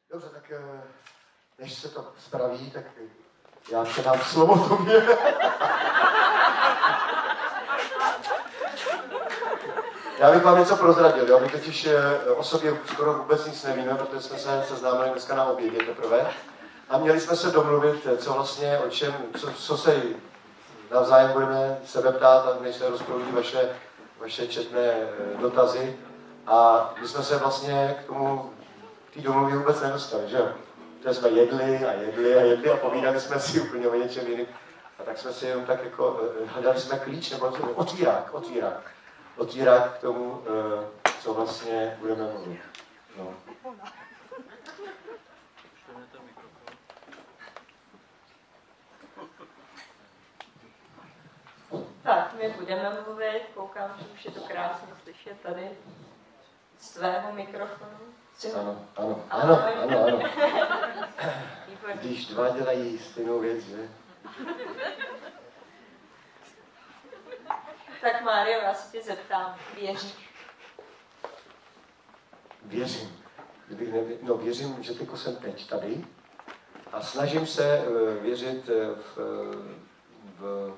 Dobře, tak než se to spraví, tak já předám slovo tobě. Já bych vám něco prozradil, jo? My totiž o sobě skoro vůbec nic nevíme, protože jsme se seznámili dneska na obědě teprve. A měli jsme se domluvit, co vlastně, o čem, co se navzájem budeme sebe ptát, a než se rozproudí vaše četné dotazy. A my jsme se vlastně k tomu, té domluvy vůbec nedostali, že jo? Protože jsme jedli a povídali jsme si úplně o něčem jiným. A tak jsme si jenom tak jako, hledali jsme klíč, nebo otvírák k tomu, co vlastně budeme mluvit. No. Tak, my budeme mluvit, koukám, že už je to krásně slyšet tady z tvého mikrofonu. Ano. Když dva dělají stejnou věc, že? Tak Mário, já se tě zeptám, věříš? Věřím. Věřím, že tyko jsem teď tady a snažím se věřit v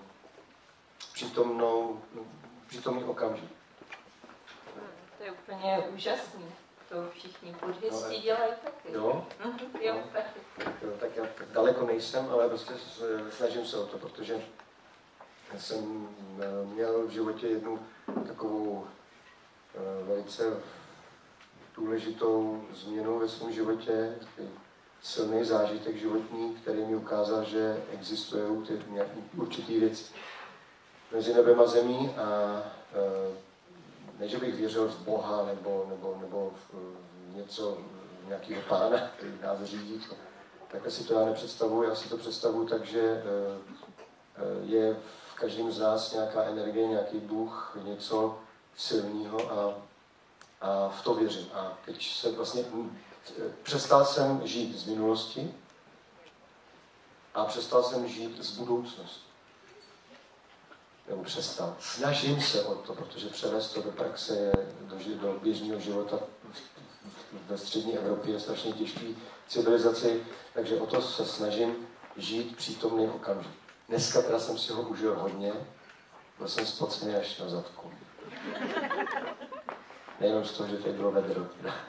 přítomný okamžik. To je úplně úžasný. To všichni buddhisti dělají taky. Jo? Jo, taky. Tak já tak daleko nejsem, ale prostě snažím se o to, protože jsem měl v životě jednu takovou velice důležitou změnu ve svém životě, silný zážitek životní, který mi ukázal, že existují ty určitý věci mezi nebem a zemí a ne, že bych věřil v Boha nebo v něco, nějakého pána, který nás řídí. Takhle si to já nepředstavuji, já si to představuji tak, že je v každém z nás nějaká energie, nějaký duch, něco silného a v to věřím. A teď se vlastně přestal jsem žít z minulosti a přestal jsem žít z budoucnosti. Nebo přestal. Snažím se o to, protože převést to do praxe, do běžného života ve střední Evropě je strašně těžký civilizaci, takže o to se snažím žít přítomný okamžik. Dneska teda jsem si ho užil hodně, byl jsem spocený až na zadku. Nejenom z toho, že tady bylo vedro.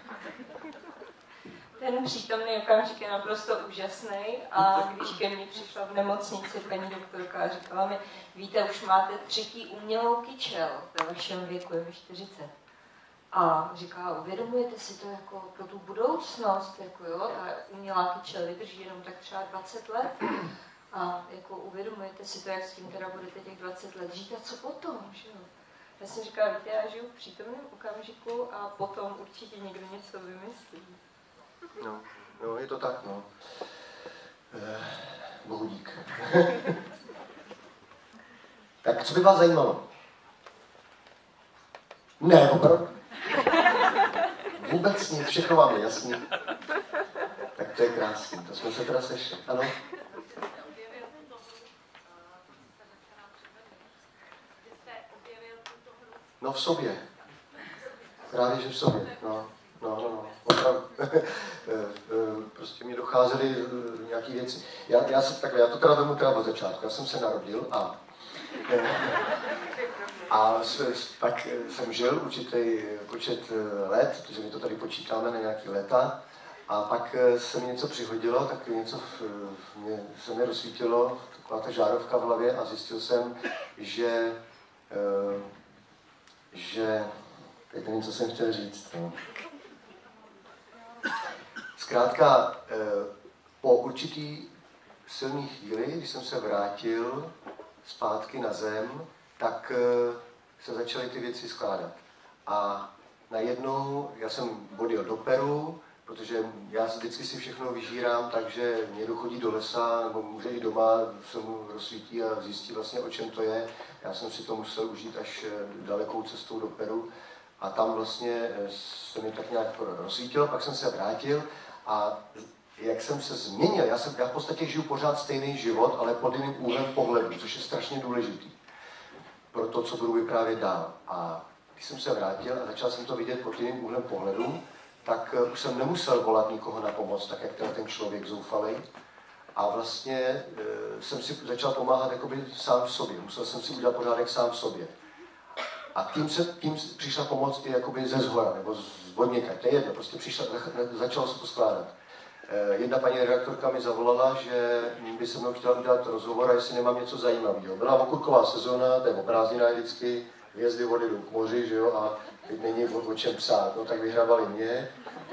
Ten přítomný okamžik je naprosto úžasný a když ke mně přišla v nemocnici paní doktorka a říkala mi, víte, už máte 3. umělou kyčel ve vašem věku, je mi 40. A říká, uvědomujete si to jako pro tu budoucnost, jako jo, ta umělá kyčel vydrží jenom tak třeba 20 let. A jako uvědomujete si to, jak s tím teda budete těch 20 let žít a co potom, že jo? Já jsem říkala, víte, já žiju v přítomném okamžiku a potom určitě někdo něco vymyslí. No, je to tak, no. Bohu dík. Tak co by vás zajímalo? Ne, opravdu. Vůbec nic, všechno vám je jasný. Tak to je krásný, to jsme se teda sešli. Ano? No v sobě. Právě, že v sobě. No. Opravdu. Prostě mi docházely nějaké věci. Já to teda vemu od začátku. Já jsem se narodil a pak jsem žil určitý počet let, protože my to tady počítáme na nějaký léta. A pak se mi něco přihodilo, tak něco se mi rozsvítilo, taková ta žárovka v hlavě a zjistil jsem, že teď nevím, co jsem chtěl říct. No. Zkrátka, po určitý silný chvíli, když jsem se vrátil zpátky na zem, tak se začaly ty věci skládat. A najednou já jsem odjel do Peru, protože já vždycky si všechno vyžírám, takže někdo chodí do lesa, nebo může i doma, se mu rozsvítí a zjistí vlastně, o čem to je. Já jsem si to musel užít až dalekou cestou do Peru a tam vlastně se mi tak nějak rozsvítilo, pak jsem se vrátil a jak jsem se změnil, já v podstatě žiju pořád stejný život, ale pod jiným úhlem pohledu, což je strašně důležitý pro to, co budu vyprávět dál. A když jsem se vrátil a začal jsem to vidět pod jiným úhlem pohledu, tak už jsem nemusel volat nikoho na pomoc, tak jak ten člověk zoufalý. A vlastně jsem si začal pomáhat jakoby sám v sobě. Musel jsem si udělat pořádek sám v sobě. A tím přišla pomoc i jakoby ze zhora, nebo z vodníka. To je jedno, prostě začalo se to skládat. Jedna paní redaktorka mi zavolala, že by se mnou chtěla udělat rozhovor a jestli nemám něco zajímavého. Byla okurková sezóna, to je o prázdninách vždycky, výjezdy vody jdou k moři, že jo, a teď není o čem psát. No tak vyhrávali mě.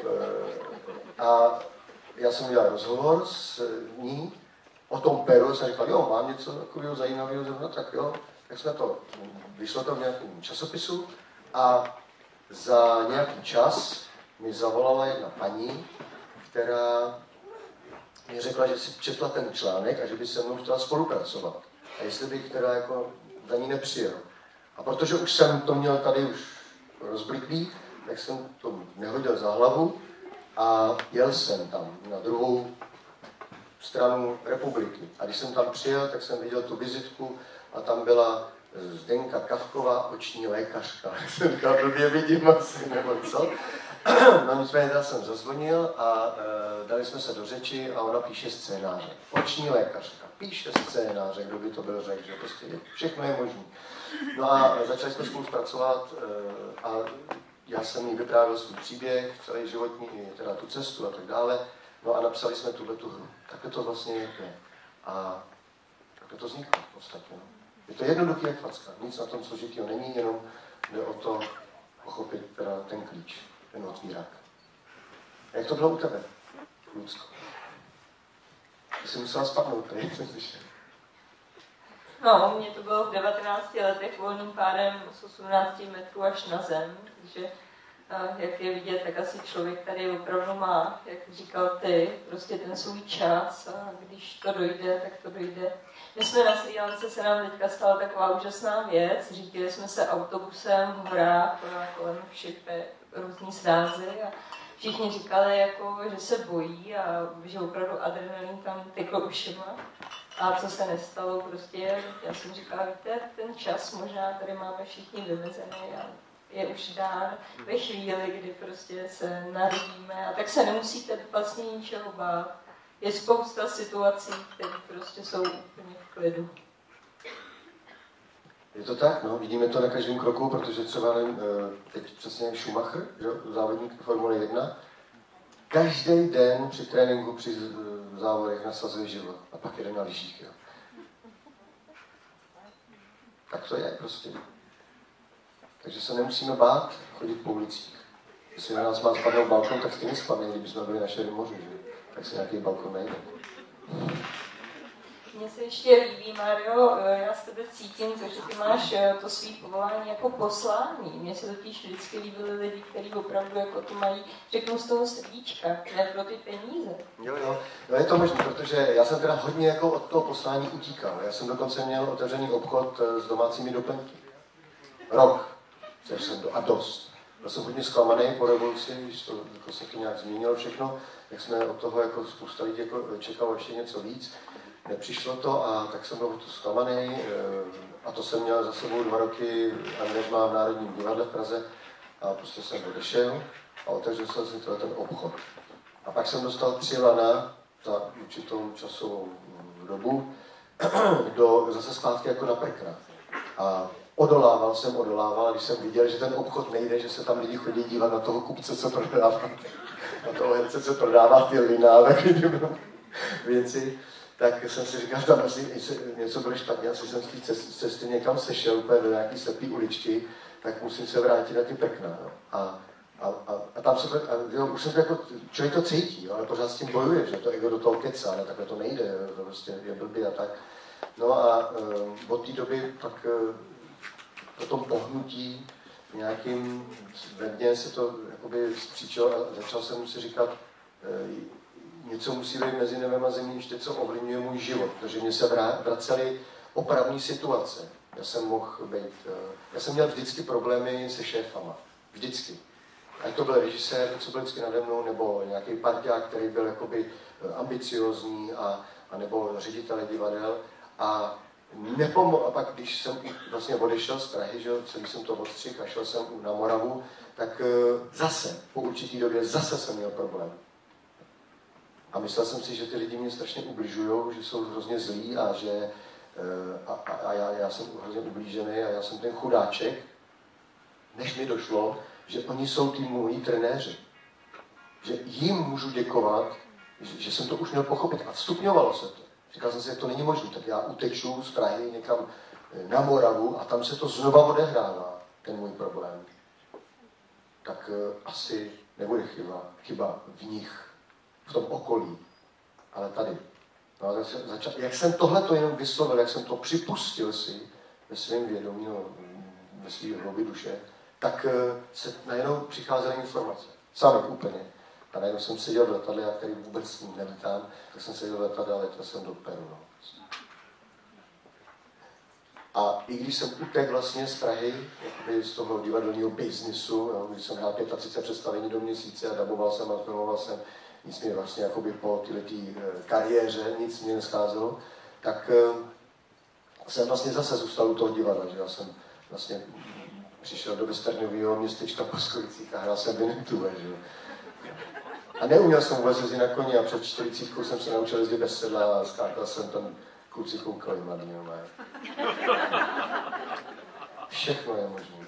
A já jsem udělal rozhovor s ní o tom Peru, jsem říkal, jo, mám něco takového zajímavého, no tak jo, tak jsme to, vyšlo to v nějakém časopisu a za nějaký čas mi zavolala jedna paní, která mi řekla, že si četla ten článek a že by se mnou chtěla spolupracovat. A jestli bych teda jako za ní nepřijel. A protože už jsem to měl tady už rozbliklý, tak jsem to nehodil za hlavu a jel jsem tam na druhou stranu republiky. A když jsem tam přijel, tak jsem viděl tu vizitku a tam byla Zdenka Kavková, oční lékařka. Jsem říkal, blbě vidím asi, nebo co. No nicméně já jsem zazvonil a dali jsme se do řeči a ona píše scénáře. Oční lékařka, píše scénáře, kdo by to byl řekl, že prostě všechno je možné. No a začali jsme spolupracovat a já jsem jí vyprávěl svůj příběh, celý životní, teda tu cestu a tak dále. No a napsali jsme tuhle tu hru. Takhle to vlastně je. A takhle to vzniklo v podstatě. No. Je to jednoduchý jak facka. Nic na tom složitého není, jenom jde o to pochopit teda ten klíč, ten otvírák. A jak to bylo u tebe, Lucko? Ty jsi musela spadnout, tady jsem slyšel. No, u mě to bylo v 19 letech volným pádem z 18 metrů až na zem, takže jak je vidět, tak asi člověk tady opravdu má, jak říkal ty, prostě ten svůj čas a když to dojde, tak to dojde. My jsme na Srí Lance, se nám teďka stala taková úžasná věc, řídili jsme se autobusem v horách, kolem všech různý srázy a všichni říkali, jako, že se bojí a že opravdu adrenalin tam teklo ušima. A co se nestalo, prostě, já jsem říkala, víte, ten čas možná tady máme všichni vymezený a je už dán ve chvíli, kdy prostě se narodíme a tak se nemusíte vlastně ničeho bát. Je spousta situací, které prostě jsou úplně v klidu. Je to tak, no, vidíme to na každém kroku, protože třeba teď přesně Schumacher, závodník Formule 1, každý den při tréninku, při závodech nasazuje život a pak jede na lyžích, jo. Tak to je prostě. Takže se nemusíme bát chodit po ulicích. Jestli na nás má spadnout balkon, tak stejně spadne, kdyby jsme byli na šedém moři, že? Tak se nějaký balkon najde. Mně se ještě líbí, Mario, já s tebe cítím, že ty máš to svý povolání jako poslání. Mně se totiž vždycky líbily lidi, kteří opravdu jako to mají, řeknu z toho srdíčka, ne pro ty peníze. Jo, je to možné, protože já jsem teda hodně jako od toho poslání utíkal. Já jsem dokonce měl otevřený obchod s domácími doplňky. Rok. A dost. Byl jsem hodně zklamaný po revoluci, když to jako se to nějak změnilo všechno, tak jsme od toho jako spousta lidí jako čekalo ještě něco víc. Nepřišlo to a tak jsem byl to zklamaný a to jsem měl za sebou 2 roky angažmá v Národním divadle v Praze a prostě jsem odešel a otevřel jsem si ten obchod. A pak jsem dostal 3 lana za určitou časovou dobu zase zpátky jako na prkna. A odolával, a když jsem viděl, že ten obchod nejde, že se tam lidi chodí dívat na toho kupce, co prodává, na toho herce, co prodává ty lina, takové věci, tak jsem si říkal, tam asi něco bylo špatně, asi jsem z té cesty někam sešel, úplně do nějaký slepý uličky, tak musím se vrátit na ty prkna. No. A tam se, už jsem to jako, člověk to cítí, jo, ale pořád s tím bojuje, že to ego do toho kecá, ale takhle to nejde, to prostě je blbý a tak. No a od té doby pak po tom pohnutí nějakým ve mně se to jakoby zpříčilo a začal jsem si říkat, něco musí být mezi nebem a zemí ještě, co ovlivňuje můj život, protože mě se vracely opravní situace. Já jsem měl vždycky problémy se šéfama. Vždycky. Ať to byl režisér, co byl vždycky nade mnou, nebo nějaký parťák, který byl jakoby ambiciózní, a nebo ředitele divadel. A A pak, když jsem vlastně odešel z Prahy, že celý jsem to odstřihl a šel jsem na Moravu, tak zase, po určitý době, zase jsem měl problém. A myslel jsem si, že ty lidi mě strašně ubližují, že jsou hrozně zlí a že já jsem hrozně ublížený a já jsem ten chudáček, než mi došlo, že oni jsou ty moji trenéři. Že jim můžu děkovat, že jsem to už měl pochopit. A vstupňovalo se to. Říkal jsem si, jak to není možné, tak já uteču z Prahy někam na Moravu a tam se to znova odehrává, ten můj problém. Tak asi nebude chyba v nich, v tom okolí, ale tady. No, jak jsem tohleto jenom vyslovil, jak jsem to připustil si ve svém vědomí, ve své hloubi duše, tak se najednou přicházely informace. Sami úplně. A najednou jsem seděl v letadle, já který vůbec s ním nelítám, tak jsem seděl v letadle a letěl jsem do Peru. No. A i když jsem utekl vlastně z Prahy, z toho divadelního biznisu, no, když jsem hrál 35 představení do měsíce a daboval jsem a filmoval jsem, nic mě vlastně jakoby po této kariéře, nic mě nescházelo, tak jsem vlastně zase zůstal u toho divadla, že já jsem vlastně přišel do westernového městečka Poskovicích a hrál jsem Vinetu, že jo. A neuměl jsem vůbec jezdit na koni a před 40 jsem se naučil jezdit bez sedla a skákal jsem tam, kluci koukali mladý, Všechno je možné.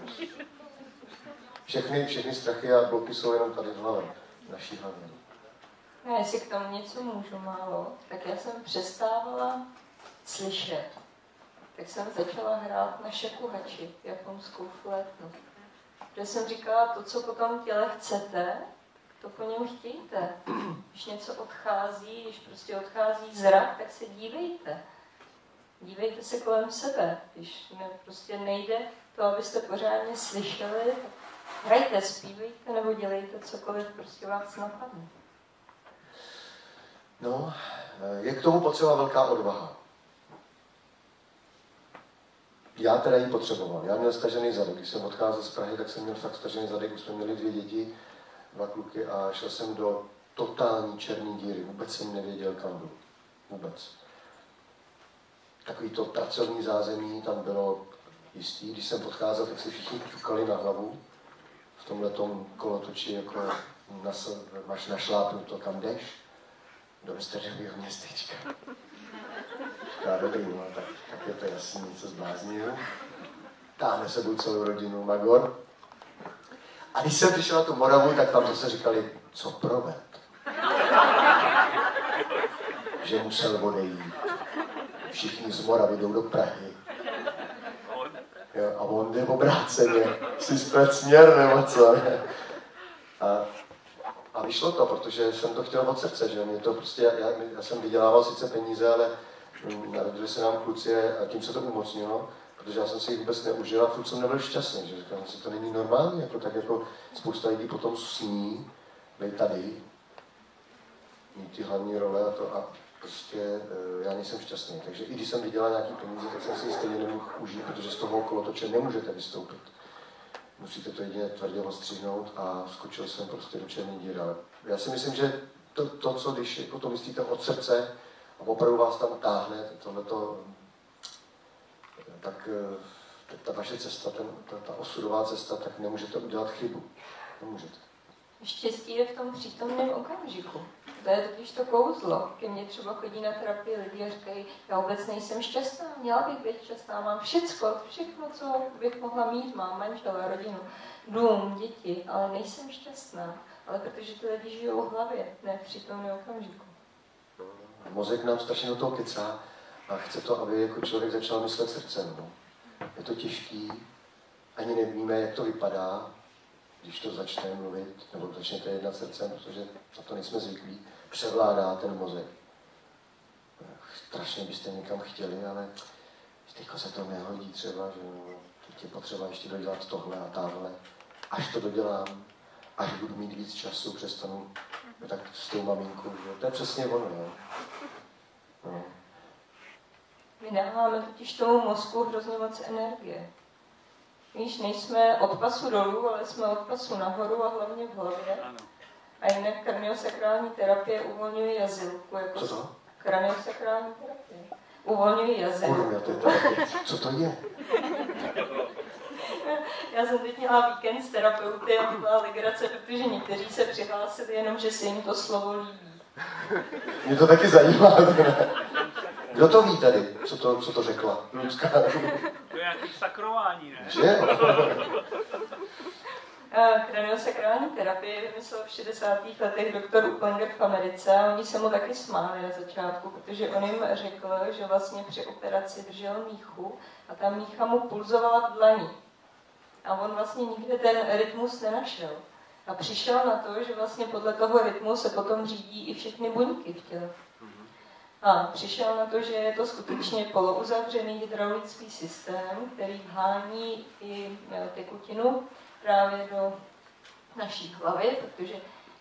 Všechny strachy a bloky jsou jenom tady v hlavě, v naší hlavě. No, jestli k tomu něco můžu málo, tak já jsem přestávala slyšet. Tak jsem začala hrát na šakuhači, japonskou flétnu. Protože jsem říkala, to, co po tom těle chcete, to po něm chtějte. Když něco odchází, když prostě odchází zrak, tak se dívejte. Dívejte se kolem sebe. Když prostě nejde to, abyste pořádně slyšeli, tak hrajte, zpívejte nebo dělejte cokoliv, prostě vás napadne. No, je k tomu potřeba velká odvaha. Já teda ji potřeboval. Já měl stažený zadek. Když jsem odcházel z Prahy, tak jsem měl fakt stažený zadek. Už jsme měli 2 děti, 2 kluky a šel jsem do totální černé díry. Vůbec jsem nevěděl, kam jdu. Vůbec. Takový to pracovní zázemí tam bylo jistý. Když jsem odcházel, tak si všichni ťukali na hlavu. V tomhletom kolotoči jako máš našlápnuto, kam jdeš. Do westernového městečka. Říká, dobrý, no, tak je to jasný, něco zbláznil. Táhne sebou celou rodinu Magor. A když jsem přišel na tu Moravu, tak tam zase říkali, co proved. Že musel odejít. Všichni z Moravy jdou do Prahy. Jo, a on jde obráceně. Si zpět směr, nebo co? A vyšlo to, protože jsem to chtěl od srdce, že mě to prostě, já jsem vydělával sice peníze, ale narodili se nám kluci a tím se to umocnilo, protože já jsem si jich vůbec neužil a furt jsem nebyl šťastný, že říkám, že to není normální, jako tak jako spousta lidí potom sní, bej tady, mít ty hlavní role a prostě já nejsem šťastný. Takže i když jsem vydělal nějaký peníze, tak jsem si ji stejně nemohl užít, protože z toho kolotoče nemůžete vystoupit. Musíte to jedině tvrdě ostříhnout a skočil jsem prostě do černé díry. Ale já si myslím, že to co když jako to myslíte od srdce a opravdu vás tam táhne, tohleto, tak ta vaše cesta, ta osudová cesta, tak nemůžete udělat chybu. Nemůžete. Štěstí je v tom přítomném okamžiku. To je totiž to kouzlo. Ke mně třeba chodí na terapii lidi a říkají, já vůbec nejsem šťastná, měla bych být šťastná, mám všechno, co bych mohla mít, mám manžela, rodinu, dům, děti, ale nejsem šťastná. Ale protože ty lidi žijou v hlavě, ne v přítomném okamžiku. Mozek nám strašně do toho kecá a chce to, aby jako člověk začal myslet srdcem. No. Je to těžký, ani nevíme, jak to vypadá, když to začne mluvit, nebo začnete jednat srdcem, protože na to nejsme zvyklí, převládá ten mozek. Strašně byste někam chtěli, ale teďko se to nehodí třeba, že teď je potřeba ještě dodělat tohle a táhle. Až to dodělám, až budu mít víc času, přestanu tak s tou maminkou. Že? To je přesně ono. No. My dáváme totiž tomu mozku hrozně moc energie. Víš, nejsme od pasu dolů, ale jsme od pasu nahoru a hlavně v hlavě. A jinak kraniosakrální terapie uvolňuje jazylku. Jako co to? Kraniosakrální terapie. uvolňuji jazyk. Co to je? Já jsem teď měla víkend s terapeuty a byla legrace, protože někteří se přihlásili jenom, že se jim to slovo líbí. Mě to taky zajímá. Kdo to ví tady, co to řekla? Lucka. To je nějaký sakrování, ne? Že? Kraniosakrální terapii vymyslel v 60. letech doktor Uplenger v Americe a oni se mu taky smáli na začátku, protože on jim řekl, že vlastně při operaci držel míchu a ta mícha mu pulzovala v dlani. A on vlastně nikde ten rytmus nenašel. A přišel na to, že vlastně podle toho rytmu se potom řídí i všechny buňky v těle. A přišel na to, že je to skutečně polouzavřený hydraulický systém, který vhání i tekutinu právě do naší hlavy, protože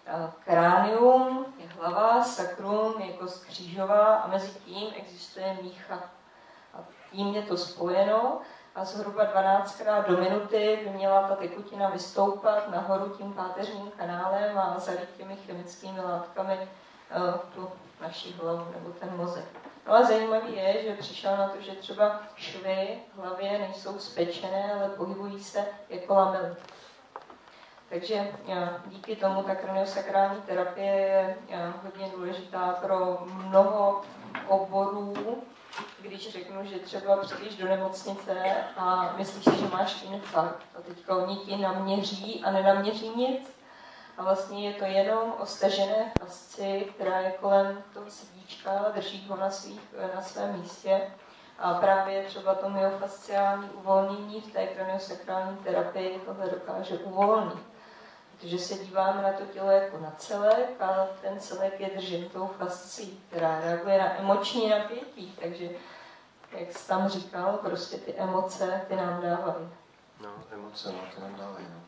kránium je hlava, sakrum je kost křížová a mezi tím existuje mícha. A tím je to spojeno a zhruba 12krát do minuty by měla ta tekutina vystoupat nahoru tím páteřním kanálem a zalít těmi chemickými látkami tu naši hlavu nebo ten mozek. No a zajímavé je, že přišel na to, že třeba švy v hlavě nejsou spečené, ale pohybují se jako lamely. Takže díky tomu ta kraniosakrální terapie je hodně důležitá pro mnoho oborů. Když řeknu, že třeba přijdeš do nemocnice a myslíš si, že máš infarkt a teďka oni ti naměří a nenaměří nic. A vlastně je to jenom o stažené fasci, která je kolem toho srdíčka, drží ho na svém místě. A právě třeba to myofasciální uvolnění v té kraniosakrální terapii tohle dokáže uvolnit. Protože se díváme na to tělo jako na celek a ten celek je držen tou fascí, která reaguje na emoční napětí. Takže, jak jsi tam říkal, prostě ty emoce, ty nám dávají. No, emoce, ty nám dávají. No.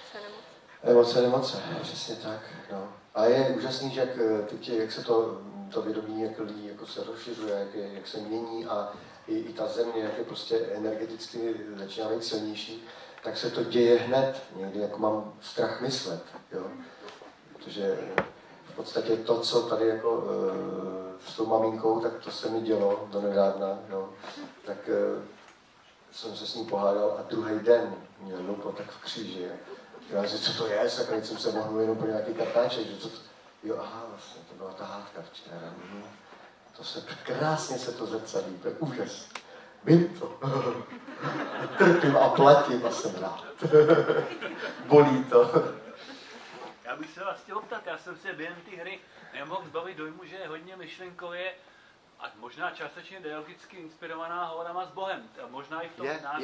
Emoce, Přesně tak. No. A je úžasný, že jak se to vědomí jak lidí jako se rozšiřuje, jak se mění a i ta země, jak je prostě energeticky začíná být silnější, tak se to děje hned. Někdy jako mám strach myslet, jo. Protože v podstatě to, co tady jako s tou maminkou, tak to se mi dělo do nedávna, jo. Tak jsem se s ní pohádal a druhý den měl loupal tak v kříži. Já říct, co to je, sakra, jsem se mohl jenom po nějaký kartáček, že co to... Jo, aha, vlastně, to byla ta hádka včera. To se krásně se to zrcadlí, to je úžas. Vím to. Trpím a platím a jsem rád. Bolí to. Já bych se vás chtěl optat, já jsem se během té hry nemohl zbavit dojmu, že je hodně myšlenkově a možná částečně dialogicky inspirovaná Hovorama s Bohem. A možná i v tom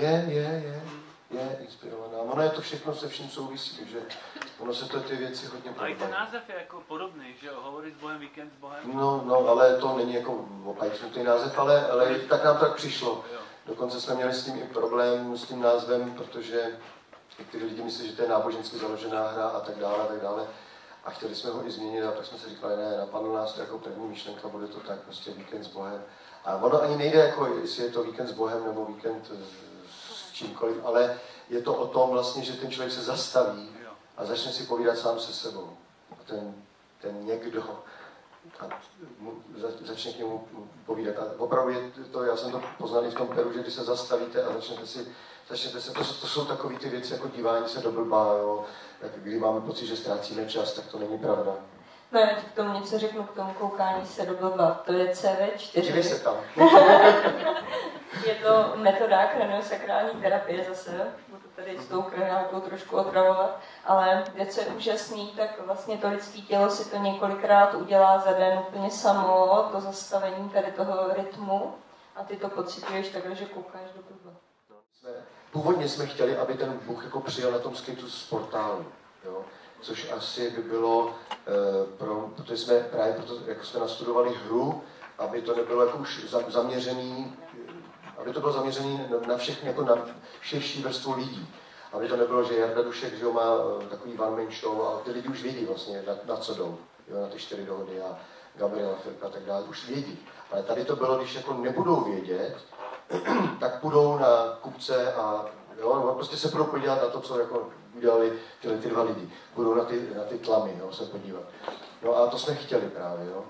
je inspirovaná. Ono je to všechno se vším souvisí, takže ono se to ty věci hodně podobají. A i ten název je jako podobný, že jo? Hovory s Bohem, víkend s Bohem. No, ale to není jako opajcnutý název, ale tak nám tak přišlo. Dokonce jsme měli s tím i problém s tím názvem, protože někteří lidi myslí, že to je nábožensky založená hra a tak dále. A chtěli jsme ho i změnit, a tak jsme si říkali, ne, napadlo nás to jako první myšlenka, bude to tak, prostě víkend s Bohem. A ono ani nejde, jako, jestli je to víkend s Bohem nebo víkend s čímkoliv, ale je to o tom vlastně, že ten člověk se zastaví a začne si povídat sám se sebou. A ten někdo a začne k němu povídat. A opravdu je to, já jsem to poznal i v tom Peru, že když se zastavíte a začnete se, to jsou takové ty věci jako dívání se do blba, jo. Tak kdy máme pocit, že ztrácíme čas, tak to není pravda. No já ti k tomu něco řeknu, k tomu koukání se do blba. To je CV4. Dívej se tam. Je to metoda kraniosakrální terapie zase. Budu tady s tou kraniálkou trošku otravovat. Ale co je úžasný, tak vlastně to lidské tělo si to několikrát udělá za den úplně samo, to zastavení tady toho rytmu. A ty to pociťuješ takhle, že koukáš do blba. Původně jsme chtěli, aby ten Bůh jako přijel na tom skejtu z portálu, jo? Což asi by bylo, protože jsme právě proto, jako jsme nastudovali hru, aby to nebylo jako už zaměřený, aby to bylo zaměřený na všechny, jako na širší vrstvu lidí. Aby to nebylo, že Jarda Dušek, že má takový one man show a ty lidi už vědí vlastně, na co jdou, jo? Na ty 4 dohody a Gabriela Filka a tak dále, už vědí. Ale tady to bylo, když jako nebudou vědět, tak půjdou na kupce a jo, prostě se budou podívat na to, co jako udělali ty dva lidi. Budou na ty tlamy, jo, se podívat. No a to jsme chtěli právě, jo.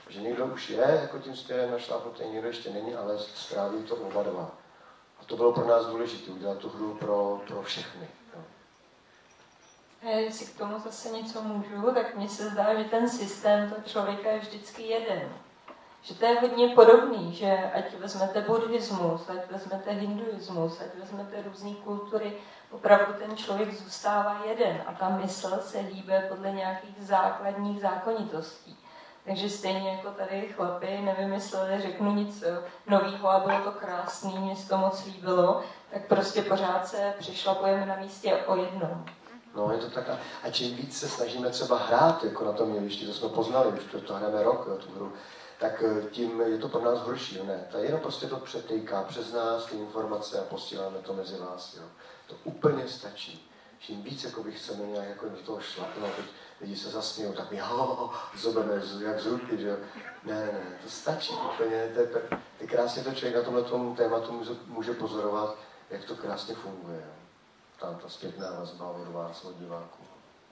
Že někdo už je jako tím směrem našlápnutý, někdo ještě není, ale stráví to oba dva. A to bylo pro nás důležité, udělat tu hru pro všechny. Jo. Jestli k tomu zase něco můžu, tak mně se zdá, že ten systém toho člověka je vždycky jeden. Že to je hodně podobný, že ať vezmete buddhismus, ať vezmete hinduismus, ať vezmete různé kultury, opravdu ten člověk zůstává jeden a ta mysl se hýbe podle nějakých základních zákonitostí. Takže stejně jako tady chlapi nevymysleli, řeknu nic novýho a bylo to krásný, mně se to moc líbilo, tak prostě pořád se přišlapujeme na místě o jednom. No, je to tak. A čím víc se snažíme třeba hrát jako na tom jevišti, to jsme poznali, už to hrajeme rok, jo, tu hru, tak tím je to pro nás horší. Ne? To jenom prostě to přetejká přes nás ty informace a posíláme to mezi vás. Jo. To úplně stačí. Čím víc jako chceme nějak jako do toho šlapnout, lidi se zasmějou, tak my zobeme jak z ruky, že ne, to stačí úplně. To je krásně to člověk na tomhle tématu může pozorovat, jak to krásně funguje. Jo. Tam ta zpětná vazba od vás, od diváků.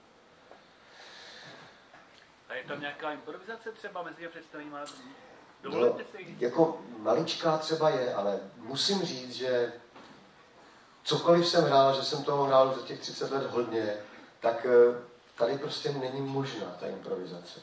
A je tam nějaká improvizace třeba mezi představeními? Dovolíte si? Jako maličká třeba je, ale musím říct, že cokoliv jsem hrál, že jsem toho hrál za těch 30 let hodně, tak tady prostě není možná ta improvizace.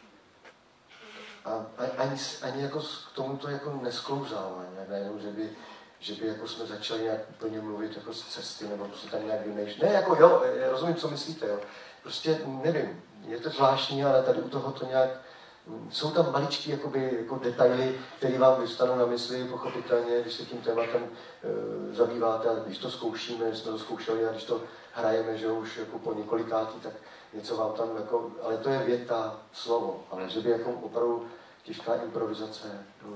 A ani jako k tomu to jako nesklouzává nějak najednou, že by jako jsme začali nějak úplně mluvit jako z cesty, nebo si tam nějak vymýšlet. Ne, jako jo, já rozumím, co myslíte, jo. Prostě nevím, je to zvláštní, ale tady u toho to nějak, jsou tam maličký jakoby, jako detaily, které vám vystanou na mysli, pochopitelně, když se tím tématem zabýváte, a když to zkoušíme, jsme to zkoušeli, a když to hrajeme, že už jako po několikátý, tak něco vám tam jako, ale to je věta, slovo, ale že by jako opravdu těžká improvizace,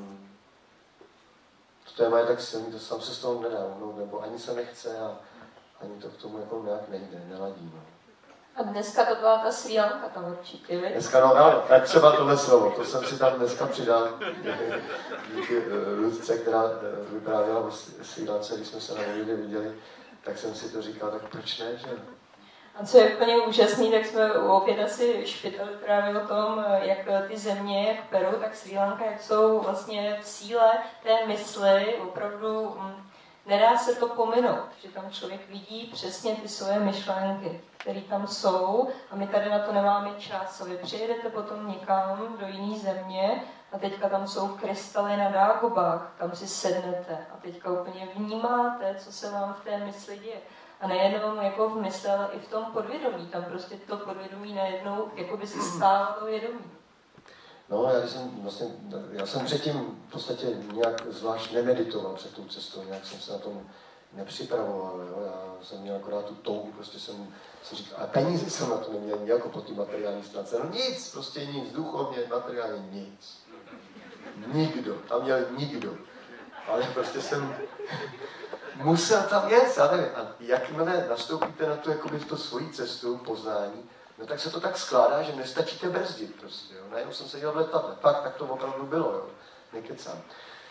to téma je tak silný, to sám se z toho nedá umnout, nebo ani se nechce a ani to k tomu jako nějak nejde, neladí. No. A dneska to byla ta Srí Lanka tam určitě, viď? Dneska no, ano, tak třeba tohle slovo, to jsem si tam dneska přidal díky Lucce, která vyprávěla o Srí Lance, když jsme se na Nevědě viděli, tak jsem si to říkal, tak proč ne, že? A co je úplně úžasný, tak jsme opět asi špitali právě o tom, jak ty země, jak Peru, tak Srí Lanka, jak jsou vlastně v síle té mysli, opravdu nedá se to pominout, že tam člověk vidí přesně ty svoje myšlenky, které tam jsou a my tady na to nemáme čas. Vy přijedete potom někam do jiné země a teďka tam jsou krystaly na Dágobách, tam si sednete a teďka úplně vnímáte, co se vám v té mysli děje. A nejenom jako v mysli, ale i v tom podvědomí. Tam prostě to podvědomí najednou jako by se stává to vědomí. No, já jsem předtím v podstatě nějak zvlášť nemeditoval před tou cestou, nějak jsem se na tom nepřipravoval, jo? Já jsem měl akorát tu touhu, prostě jsem si říkal, a peníze jsem na to neměl jako po té materiální stránce, no nic, prostě nic, duchovně, materiálně nic. Nikdo, tam měl nikdo, ale prostě jsem musel tam jet, já nevím, a jakmile nastoupíte na to, jakoby v to svoji cestu, poznání, no tak se to tak skládá, že nestačíte brzdit prostě, jo. Najednou jsem seděl v letadle, fakt, tak to opravdu bylo, jo, nekecám.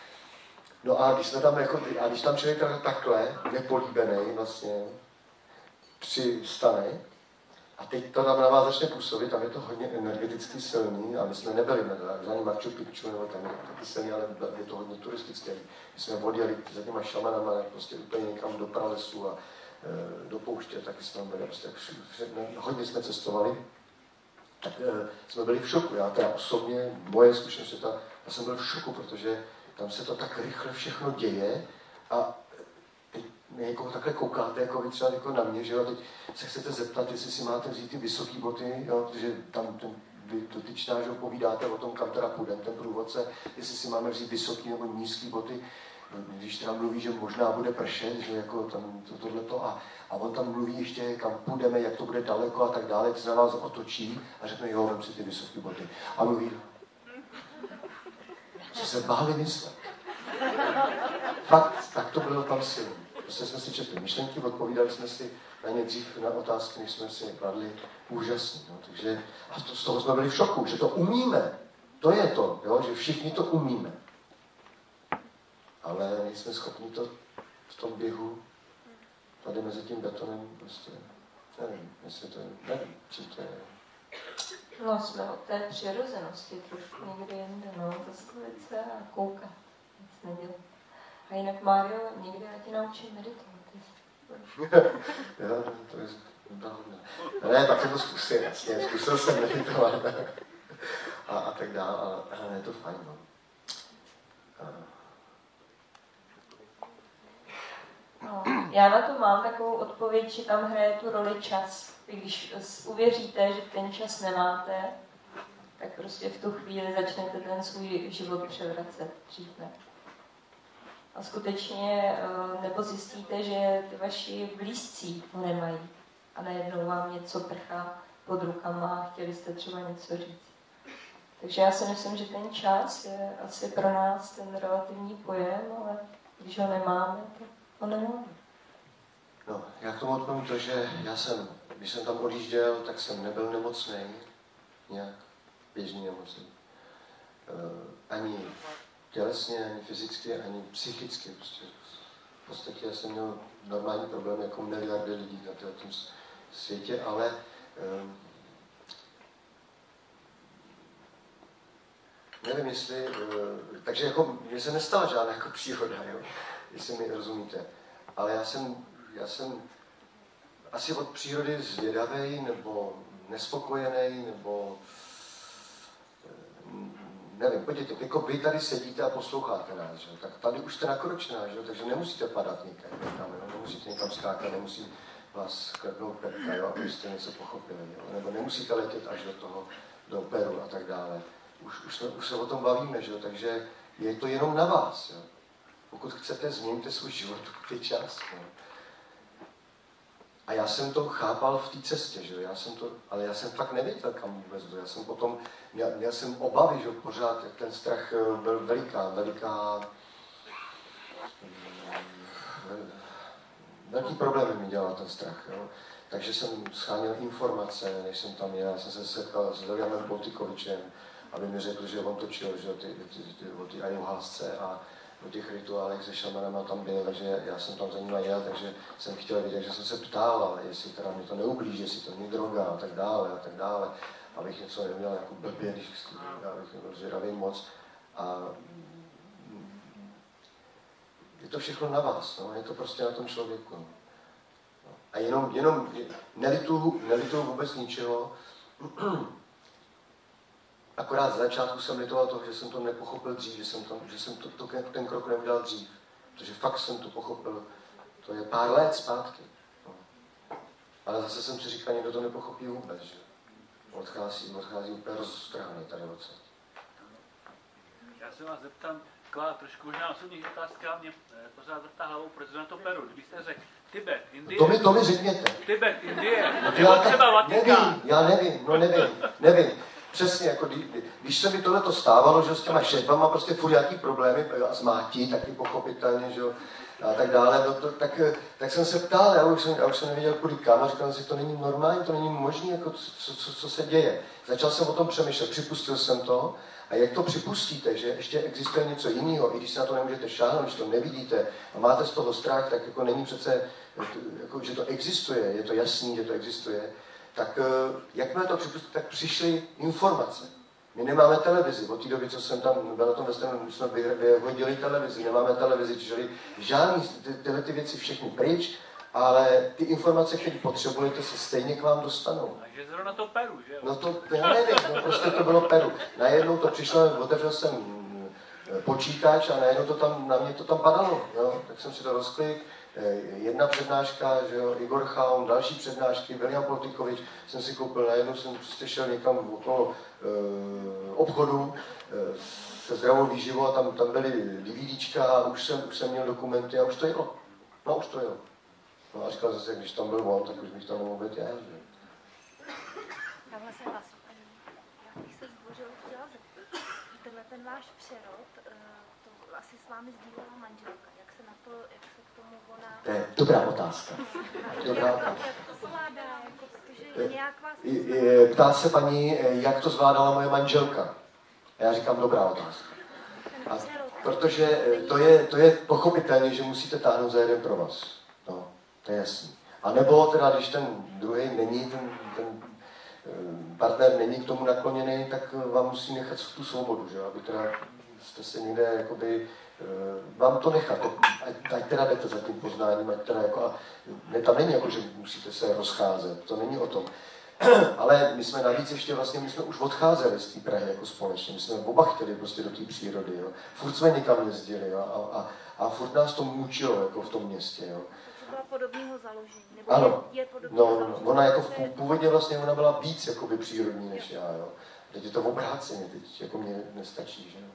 No a když jsme tam jako, a když tam člověk takhle, nepolíbený vlastně, přistane, a teď to tam na vás začne působit, tam je to hodně energeticky silný, a my jsme nebyli na žádný Machu Picchu, nebo tam je to taky silný, ale je to hodně turistické. My jsme odjeli za těma šamanama, prostě úplně někam do pralesu a do pouště, taky jsme byli, prostě hodně jsme cestovali, tak jsme byli v šoku. Já teda osobně, moje zkušenost je ta, já jsem byl v šoku, protože tam se to tak rychle všechno děje a teď někoho takhle koukáte, jako vy třeba jako na mě, že jo, teď se chcete zeptat, jestli si máte vzít ty vysoké boty, jo, protože tam ten dotyčná, že povídáte o tom, kam teda půjdeme, ten průvodce, jestli si máme vzít vysoké nebo nízké boty, když teda mluví, že možná bude pršet, že jako tam tohleto a on tam mluví ještě, kam půjdeme, jak to bude daleko a tak dále, se na vás otočí a řekne, jo, vem si ty vysoké boty. A mluví, co se báli myslet. Fakt, tak to bylo tam silný. Prostě jsme si četli myšlenky, odpovídali jsme si na ně dřív na otázky, než jsme si je kladli. Úžasný. No. Takže, a z toho jsme byli v šoku, že to umíme. To je to, jo, že všichni to umíme. Ale nejsme schopni to v tom běhu tady mezi tím betonem prostě, nevím, jestli to je, nevím, či to je. No, jsme od té přirozenosti trošku někde jinde, no, zastavit se a koukat, nic nedělat. A jinak, Mário, někde já ti naučím meditovat. Jo, to je dobré. Ne, tak jsem to zkusil, jasně, zkusil jsem meditovat a tak dále, ale je to fajn, no. No, já na to mám takovou odpověď, že tam hraje tu roli čas. Když uvěříte, že ten čas nemáte, tak prostě v tu chvíli začnete ten svůj život převracet dřív ne. A skutečně nebo zjistíte, že ty vaši blízcí ho nemají. A najednou vám něco prchá pod rukama a chtěli jste třeba něco říct. Takže já si myslím, že ten čas je asi pro nás ten relativní pojem, ale když ho nemáme, tak ho nemáme. No, já k tomu odpovím to, že když jsem tam odjížděl, tak jsem nebyl nemocný, nějak běžný nemocný. Ani tělesně, ani fyzicky, ani psychicky. Prostě v podstatě já jsem měl normální problém jako miliardy lidí na tom světě, ale nevím, jestli, takže jako mně se nestala žádná jako příhoda, jo, jestli mi rozumíte. Ale já jsem asi od přírody zvědavej, nebo nespokojený, nebo nevím, podívejte, jako vy tady sedíte a posloucháte nás, že? Tak tady už jste nakročná, že? Takže nemusíte padat někam, nemusíte někam skákat, nemusí vás klepnout pepka, jo, abyste něco pochopili, jo? Nebo nemusíte letět až do Peru a tak dále. Už se o tom bavíme, že? Takže je to jenom na vás. Jo? Pokud chcete, změňte svůj život, je čas. Jo? A já jsem to chápal v té cestě, že? Ale já jsem fakt nevěděl, kam vůbec jdu. Já jsem potom, měl jsem obavy, že pořád, jak ten strach byl velký problémy mi dělal ten strach. Jo? Takže jsem scháněl informace, než jsem tam jel. Já jsem se setkal s Williamem Boltikovičem, aby mi řekl, že on točil o ty ayahuasce a o těch rituálech se šamanama tam byl, takže já jsem tam za nima jel, takže jsem chtěl vidět, že jsem se ptal, jestli teda mě to neublíží, jestli to není droga a tak dále, abych něco neudělal jako blbě, abych nebyl zvědavý moc. A je to všechno na vás, no? Je to prostě na tom člověku. No. A jenom nelituju vůbec ničeho. Akorát z začátku jsem litoval toho, že jsem to nepochopil dřív, že jsem ten krok neudělal dřív. Protože fakt jsem to pochopil, to je pár let zpátky. No. Ale zase jsem si říkal, někdo to nepochopí vůbec, že odchází úplně roztrhaný tady odsaď. Já se vás zeptám, taková trošku možná osobní otázka, mě pořád vrtá hlavou, proč na to Peru. Kdybyste řekl Tibet, Indie... To mi řekněte. Tibet, Indie, nebo třeba Vatikán. Nevím. Přesně, jako když se mi tohleto stávalo, že s těma šerpama prostě furt nějaký problémy a zmátí, taky pochopitelně, že jo, a tak dále, tak jsem se ptal, já už jsem nevěděl kudy kam a říkal jsem si, to není normální, to není možné, jako co se děje. Začal jsem o tom přemýšlet, připustil jsem to a jak to připustíte, že ještě existuje něco jiného, i když se na to nemůžete šáhnout, když to nevidíte a máte z toho strach, tak jako není přece, jako, že to existuje, je to jasný, že to existuje, tak jakmile to připustíte, tak přišly informace. My nemáme televizi, od té doby, co jsem tam byl na tom westernu, jsme vyhodili televizi, nemáme televizi, čili žádný tyhle ty věci všechny pryč, ale ty informace, které potřebujete, se stejně k vám dostanou. Takže zrovna to Peru, že jo? No to, já nevím, no prostě to bylo Peru. Najednou to přišlo, otevřel jsem počítač a najednou na mě to tam padalo, jo? Tak jsem si to rozklik. Jedna přednáška, že jo, Igor Chaun, další přednášky, William Boltikovič jsem si koupil, najednou jsem prostě šel někam okolo obchodu se zdravou výživou a tam byly DVDčka a už jsem měl dokumenty a už to jelo. No a říkal zase, když tam byl on, tak už bych tam nemohl být já, že? Já vlastně vás, já bych se zdvořil chtěla zeptat, ten váš přerod, to asi s vámi sdílela manželka, jak se k tomu ona... To je dobrá otázka. Jak to zvládá, jako, protože nějak vás... Ptá se paní, jak to zvládala moje manželka. A já říkám, dobrá otázka. A protože to je pochopitelné, že musíte táhnout za jeden provaz. No, to je jasný. A nebo teda, když ten druhý není ten partner není k tomu nakloněný, tak vám musí nechat tu svobodu, že? Aby teda jste se někde jakoby, vám to nechat, ať teda jdete za tím poznáním, ať teda jako, tam není jako, že musíte se rozcházet, to není o tom. Ale my jsme navíc ještě vlastně, my jsme už odcházeli z té Prahy jako společně, my jsme oba chtěli prostě do té přírody, jo. Furt jsme někam jezdili, jo, a furt nás to mučilo jako v tom městě, jo. To byla podobného založení, nebo ano, je podobného založení? Ona jako původně vlastně ona byla víc jakoby přírodní než já, jo. Teď je to obráceně, teď jako mě nestačí, že jo.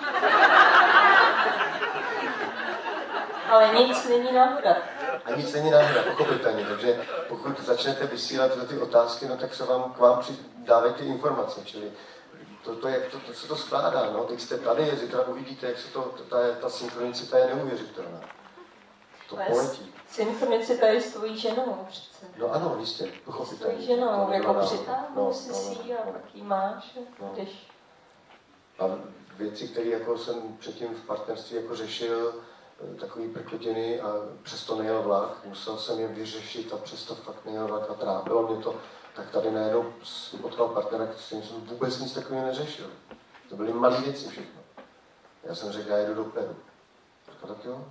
Ale nic není náhoda. A nic není náhoda, pochopitelně, takže pokud začnete vysílat ty otázky, no tak se k vám dávají ty informace, čili to se to skládá, no, teď jste tady, zítra uvidíte, jak se ta synchronicita je neuvěřitelná. To poletí. Synchronicita je s tvojí ženou přece. No ano, jistě, pochopitelně. S tvojí ženou, jako přitáhnou si a taky máš, když... A věci, které jako jsem předtím v partnerství jako řešil, takový prkotiny a přesto nejel vlak, musel jsem je vyřešit a přesto fakt nejel vlak a trápilo mě to, tak tady najednou potkal partnera, s kterým jsem vůbec nic takového neřešil. To byly malé věci všechno. Já jsem řekl, já jedu do Peru. Řekl, tak jo.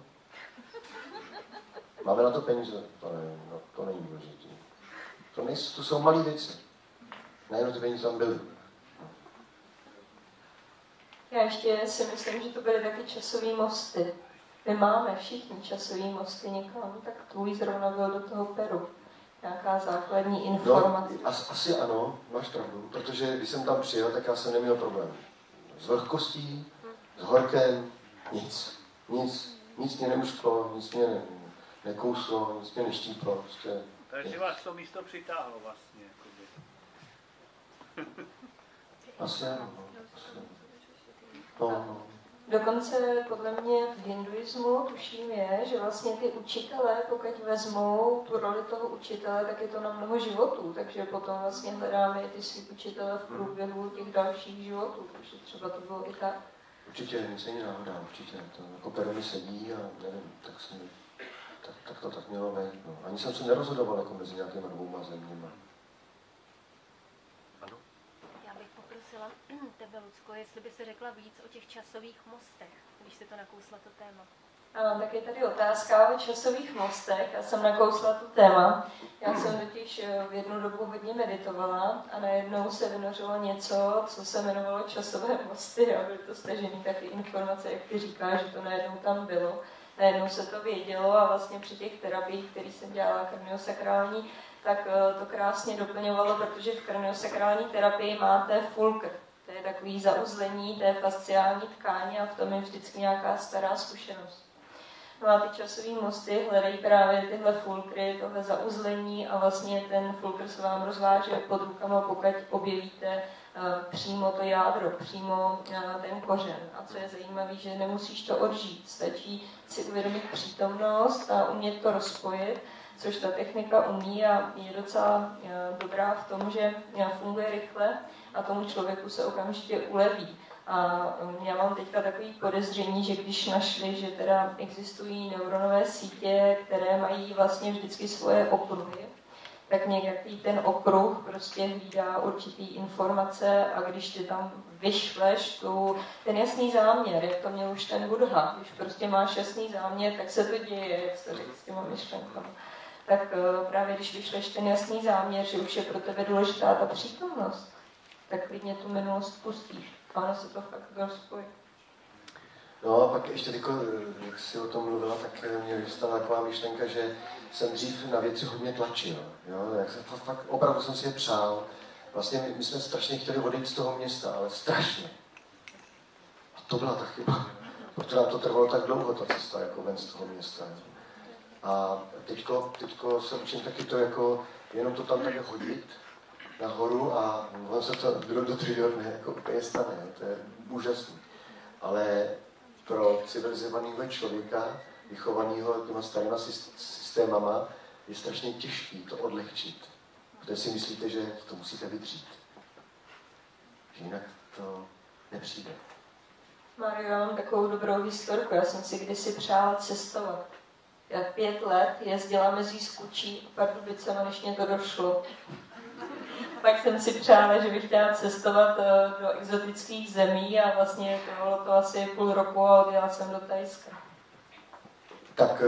Máme na to peníze? To není důležité. To jsou malé věci. Najednou ty peníze tam byly. Já ještě si myslím, že to byly taky časové mosty. My máme všichni časové mosty někam, tak tvůj zrovna byl do toho Peru. Nějaká základní informace. No, asi ano, máš pravdu, protože když jsem tam přijel, tak já jsem neměl problém. S vlhkostí, s horkem, nic mě neušklo, nic mě nekouslo, nic mě neštíplo. Prostě, takže vás to místo přitáhlo vlastně. Asi ano. No. Dokonce podle mě v hinduismu tuším je, že vlastně ty učitelé, pokud vezmou tu roli toho učitele, tak je to na mnoho životů, takže potom vlastně hledáme i ty svý učitele v průběhu těch dalších životů, takže třeba to bylo i tak. Určitě, nic není náhoda, určitě. To jako Peru mi sedí a nevím, tak to tak mělo být. No. Ani jsem se nerozhodoval jako mezi nějakýma dvouma zeměma. Tebe, Lucko, jestli by si řekla víc o těch časových mostech, když si to nakousla to téma. Ano, tak je tady otázka o časových mostech. Já jsem nakousla to téma. Já jsem totiž v jednu dobu hodně meditovala a najednou se vynořilo něco, co se jmenovalo časové mosty a byly to stažené taky informace, jak ty říkáš, že to najednou tam bylo. Najednou se to vědělo a vlastně při těch terapiích, které jsem dělala kraniosakrální, tak to krásně doplňovalo, protože v kraniosakrální terapii máte fulcr. To je takový zauzlení té fasciální tkáně a v tom je vždycky nějaká stará zkušenost. No a ty časové mosty hledají právě tyhle fulcry, tohle zauzlení a vlastně ten fulcr se vám rozváže pod rukama, pokud objevíte přímo to jádro, přímo ten kořen. A co je zajímavé, že nemusíš to odžít, stačí si uvědomit přítomnost a umět to rozpojit, což ta technika umí a je docela dobrá v tom, že funguje rychle a tomu člověku se okamžitě uleví. A já mám teďka takový podezření, že když našli, že teda existují neuronové sítě, které mají vlastně vždycky svoje okruhy, tak nějaký ten okruh prostě hlídá určitý informace a když ty tam vyšleš ten jasný záměr, jak to měl už ten Buddha, když prostě máš jasný záměr, tak se to děje, jak se řekl s těma myšlenkama. Tak právě když vyšleš ten jasný záměr, že už je pro tebe důležitá ta přítomnost, tak klidně tu minulost pustíš. A ono se to fakt rozpojí. No a pak ještě tyko, jak jsi o tom mluvila, tak mě vystala taková myšlenka, že jsem dřív na věci hodně tlačil. Jo? Jak jsem, fakt opravdu jsem si je přál. Vlastně my jsme strašně chtěli odejít z toho města, ale strašně. A to byla ta chyba. Protože nám to trvalo tak dlouho, ta cesta jako ven z toho města. Jo? A teďko se učím taky to jako, jenom to tam tak hodit nahoru a on se to do 3 dne jako úplně stane. To je úžasný. Ale pro civilizovaného člověka, vychovaného těma starýma systémama, je strašně těžký to odlehčit. Protože si myslíte, že to musíte vydřít. Že jinak to nepřijde. Mario, já mám takovou dobrou historku. Já jsem si kdysi přála cestovat. Já 5 let jezdila mezi Skučí a Pardubicema, než mě to došlo. Pak pak jsem si přála, že bych chtěla cestovat do exotických zemí a vlastně trvalo to asi půl roku a odjela jsem do Thajska. Tak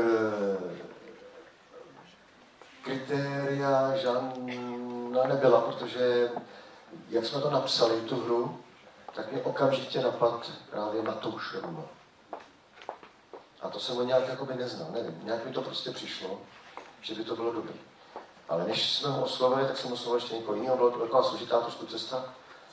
kritéria žádná nebyla, protože jak jsme to napsali, tu hru, tak mě okamžitě napadl právě Matouš Ruml. A to jsem ho nějak jakoby neznal, nevím, nějak mi to prostě přišlo, že by to bylo dobré. Ale než jsme ho oslovili, tak jsem oslovil ještě někoho jiného, byla to taková složitá trošku cesta.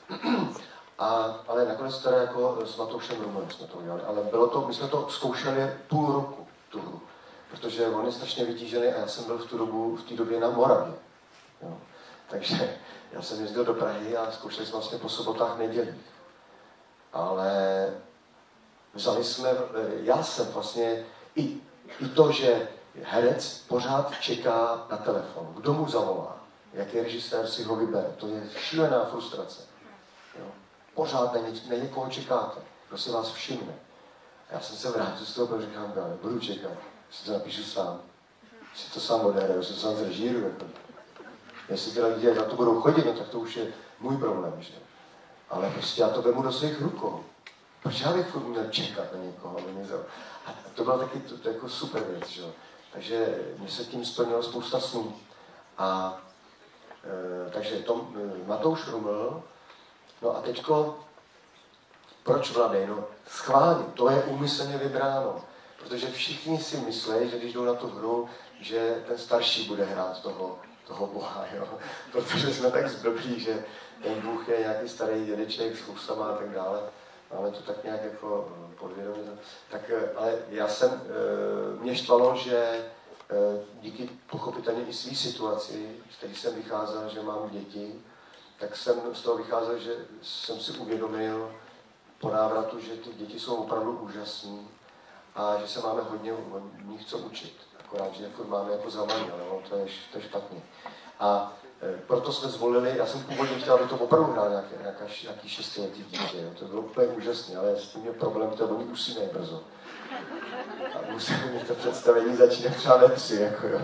Ale nakonec teda jako s Matoušem Rumlem jsme to udělali. Ale bylo to, my jsme to zkoušeli půl roku, tu hru. Protože on je strašně vytížený a já jsem byl v té době na Moravě. Jo. Takže já jsem jezdil do Prahy a zkoušeli jsme vlastně po sobotách, nedělích. Ale vzali jsme, já jsem vlastně i to, že herec pořád čeká na telefon. Kdo mu zavolá? Jaký režisér si ho vybere? To je šílená frustrace. Jo. Pořád na někoho čekáte. Kdo si vás všimne. A já jsem se vrátil z toho, protože říkám, budu čekat. Si to napíšu sám. Si to sám odehraju, si to sám zrežíruju. Jako. Jestli teda lidi na to budou chodit, no, tak to už je můj problém. Že? Ale prostě já to vemu do svých rukou. Proč já bych furt měl čekat na někoho? A to byla taky to jako super věc. Že? Takže mě se tím splnilo spousta snů. A takže to Matouš Ruml. No a teďko, proč Vladej? No schválně, to je úmyslně vybráno. Protože všichni si myslí, že když jdou na tu hru, že ten starší bude hrát toho boha, jo? Protože jsme tak zblblí, že ten bůh je nějaký starý dědeček s chustama a tak dále. Máme to tak nějak jako podvědomě. Tak, ale mě štvalo, že díky pochopitelně i své situaci, z které jsem vycházel, že mám děti, tak jsem z toho vycházel, že jsem si uvědomil po návratu, že ty děti jsou opravdu úžasný a že se máme hodně od nich co učit. Akorát, že je furt máme jako za malý, ale to je špatně. A proto jsme zvolili, já jsem původně chtěl, aby to opravdu hrál nějaký 6letý dítě. Jo. To bylo úplně úžasné, ale s tím je problém, že oni usínají brzo. A musíme mít to představení začínat třeba ne3, jako jo.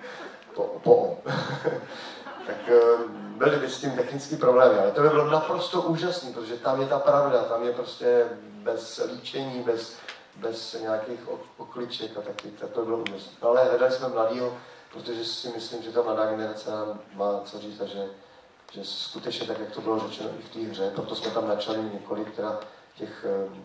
Tak byly by s tím technický problémy, ale to by bylo naprosto úžasný, protože tam je ta pravda, tam je prostě bez líčení, bez nějakých okliček a taky, to bylo úžasné. Ale hledali jsme mladýho, protože si myslím, že ta mladá generace nám má co říct a že skutečně tak, jak to bylo řečeno i v té hře, proto jsme tam načali několik těch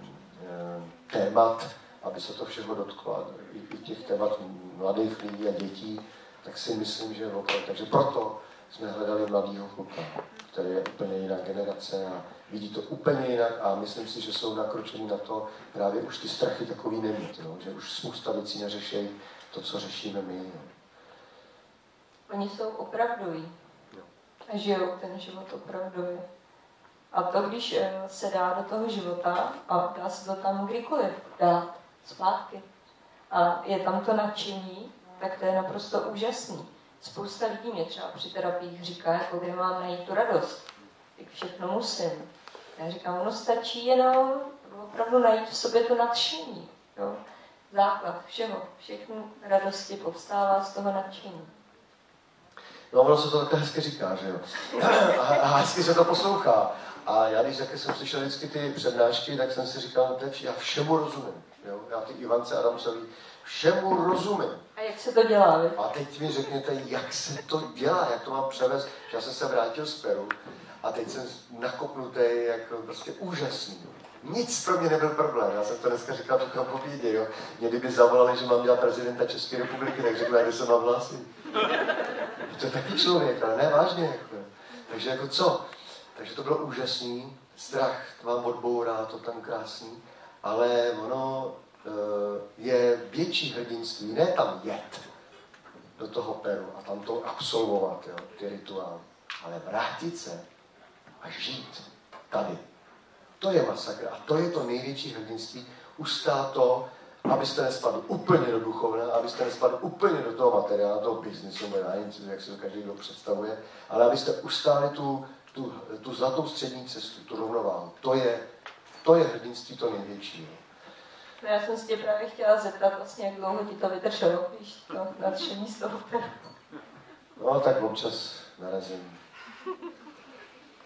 témat, aby se to všeho dotklo, i těch témat mladých lidí a dětí, tak si myslím, že opravdu. Takže proto jsme hledali mladýho kluka, který je úplně jiná generace a vidí to úplně jinak a myslím si, že jsou nakročení na to právě už ty strachy takový nemít, no? Že už spousta věcí neřeší to, co řešíme my. No? Oni jsou opravdoví a žijou ten život opravdově. A to, když se dá do toho života a dá se to tam kdykoliv dát zpátky a je tam to nadšení, tak to je naprosto úžasný. Spousta lidí mě třeba při terapiích říká, jako kde mám najít tu radost. Tak všechno musím. Já říkám, ono stačí jenom opravdu najít v sobě to nadšení. Jo? Základ všeho, všechny radosti povstává z toho nadšení. No, ono se to takhle hezky říká, že jo. A hezky se to poslouchá. A já, když jsem slyšel vždycky ty přednášky, tak jsem si říkal, já všemu rozumím. Jo? Já ty Ivance Adamcovi všemu rozumím. A jak se to dělá, vy? A teď mi řekněte, jak se to dělá, jak to mám převést. Já jsem se vrátil z Peru a teď jsem nakopnutý, jako prostě úžasný. Nic pro mě nebyl problém. Já jsem to dneska říkal v povídě, jo. Mě kdyby zavolali, že mám dělat prezidenta České republiky, tak řeknu, kde se mám hlásit. To je taky člověk, ale ne vážně. Jako. Takže jako co? Takže to bylo úžasný. Strach vám odbourá, to tam krásný. Ale ono je větší hrdinství, ne tam jet do toho Peru a tam to absolvovat, jo, ty rituály, ale vrátit se a žít tady. To je masakr a to je to největší hrdinství, ustát to, abyste nespadli úplně do duchovna, abyste nespadli úplně do toho materiálu, toho biznisu, jak si to každý kdo představuje, ale abyste ustáli tu zlatou střední cestu, tu rovnováhu. To je hrdinství to největší. No já jsem si tě právě chtěla zeptat vlastně, jak dlouho ti to vydrželo, víš, to nadšení z toho. No tak občas narazím.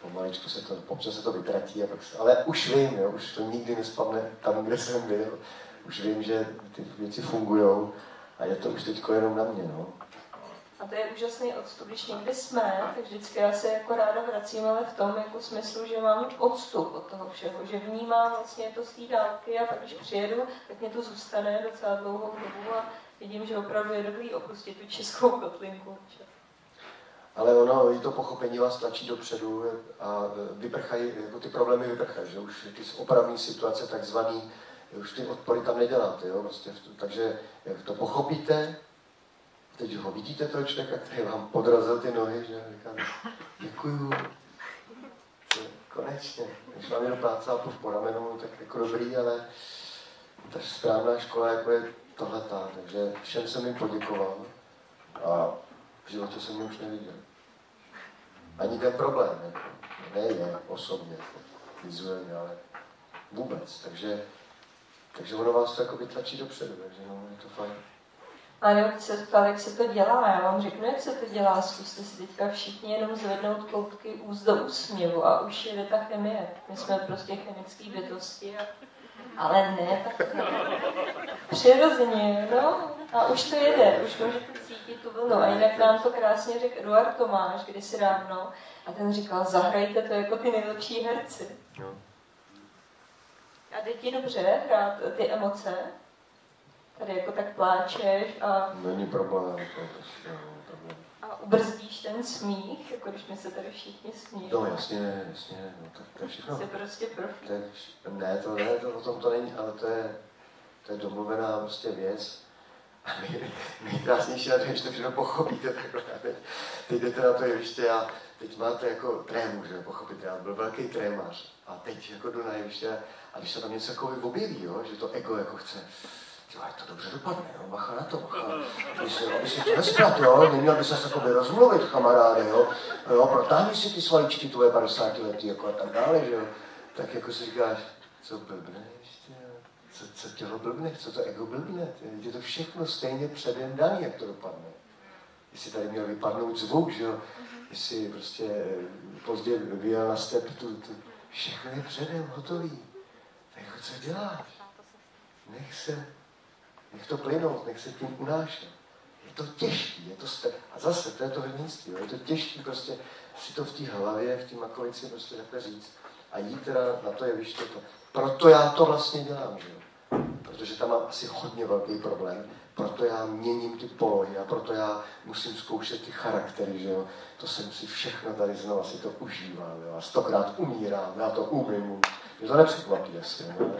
pomaličku se to, občas se to vytratí, ale už vím, jo, už to nikdy nespadne tam, kde jsem byl. Už vím, že ty věci fungujou a je to už teďko jenom na mě, no. A to je úžasný odstup, když někdy jsme, tak vždycky já se jako ráda vracím, ale v tom jako smyslu, že mám odstup od toho všeho, že vnímám vlastně to z té dálky a pak když přijedu, tak mě to zůstane docela dlouhou dobu a vidím, že opravdu je dobrý opustit tu českou kotlinku. Ale ono, i to pochopení vás tlačí dopředu a vyprchají, jako ty problémy vyprchají, že už ty opravní situace takzvaný, už ty odpory tam neděláte, jo, prostě, takže jak to pochopíte, teď ho vidíte toho člověka, který vám podrazil ty nohy, že říkám, děkuju, konečně, když vám jenom plácápu po ramenu, tak jako dobrý, ale ta správná škola jako je tohletá, takže všem jsem jim poděkoval a v životě jsem ji už neviděl. Ani ten problém, jako, ne je osobně, vizuálně, ale vůbec, takže ono vás to jako vytlačí dopředu, takže no, je to fajn. A nebo se ptal, jak se to dělá, já vám řeknu, jak se to dělá, zkuste si teďka všichni jenom zvednout koutky úst do úsměvu a už jede ta chemie. My jsme prostě chemické bytosti, ale ne, tak přirozeně, no, a už to jede, už můžete cítit tu vlnu. A jinak nám to krásně řekl Eduard Tomáš kdysi dávno a ten říkal, zahrajte to jako ty nejlepší herci. A jde ti dobře hrát ty emoce? Tady jako tak pláčeš a... Není problém. A ubrzdíš ten smích, jako když my se tady všichni smíjí. No jasně, no, tak to je všechno. Jsi prostě profí. Ne, o tom to není, ale to je domluvená prostě věc. A nejkrásnější na to, když to všechno pochopíte takhle. Teď jdete na to jeviště a teď máte jako trému, že pochopíte, já byl velký trémař. A teď jako jdu na jeviště a když se tam něco jako objeví, jo, že to ego jako chce, ať to dobře dopadne, jo, bacha na to, bacha. Aby si to nesprat, jo, neměl by se s takový rozmluvit, kamaráde, jo, protáhni si ty svaličky tvoje 50 letý, jako a tak dále, že jo. Tak jako si říkáš, co blbne ještě, co tělo blbne, co to ego blbne, je to všechno stejně předem daný, jak to dopadne. Jestli tady měl vypadnout zvuk, že jo, jestli prostě pozdě vyjel na step, všechno je předem hotový. Tak jako co děláš? Nech to plynout, nech se tím unášet. Je to těžký, je to a zase, to je to hrdinství, je to těžký prostě si to v té hlavě, v té makovici prostě takhle říct a jít teda na to jeviště. Proto já to vlastně dělám, že jo. Protože tam mám asi hodně velký problém, proto já měním ty polohy a proto já musím zkoušet ty charaktery, že jo. To jsem si všechno tady znovu si to užíval, jo. A 100krát umírám, já to umím. Mě to nepřekvapí asi, no.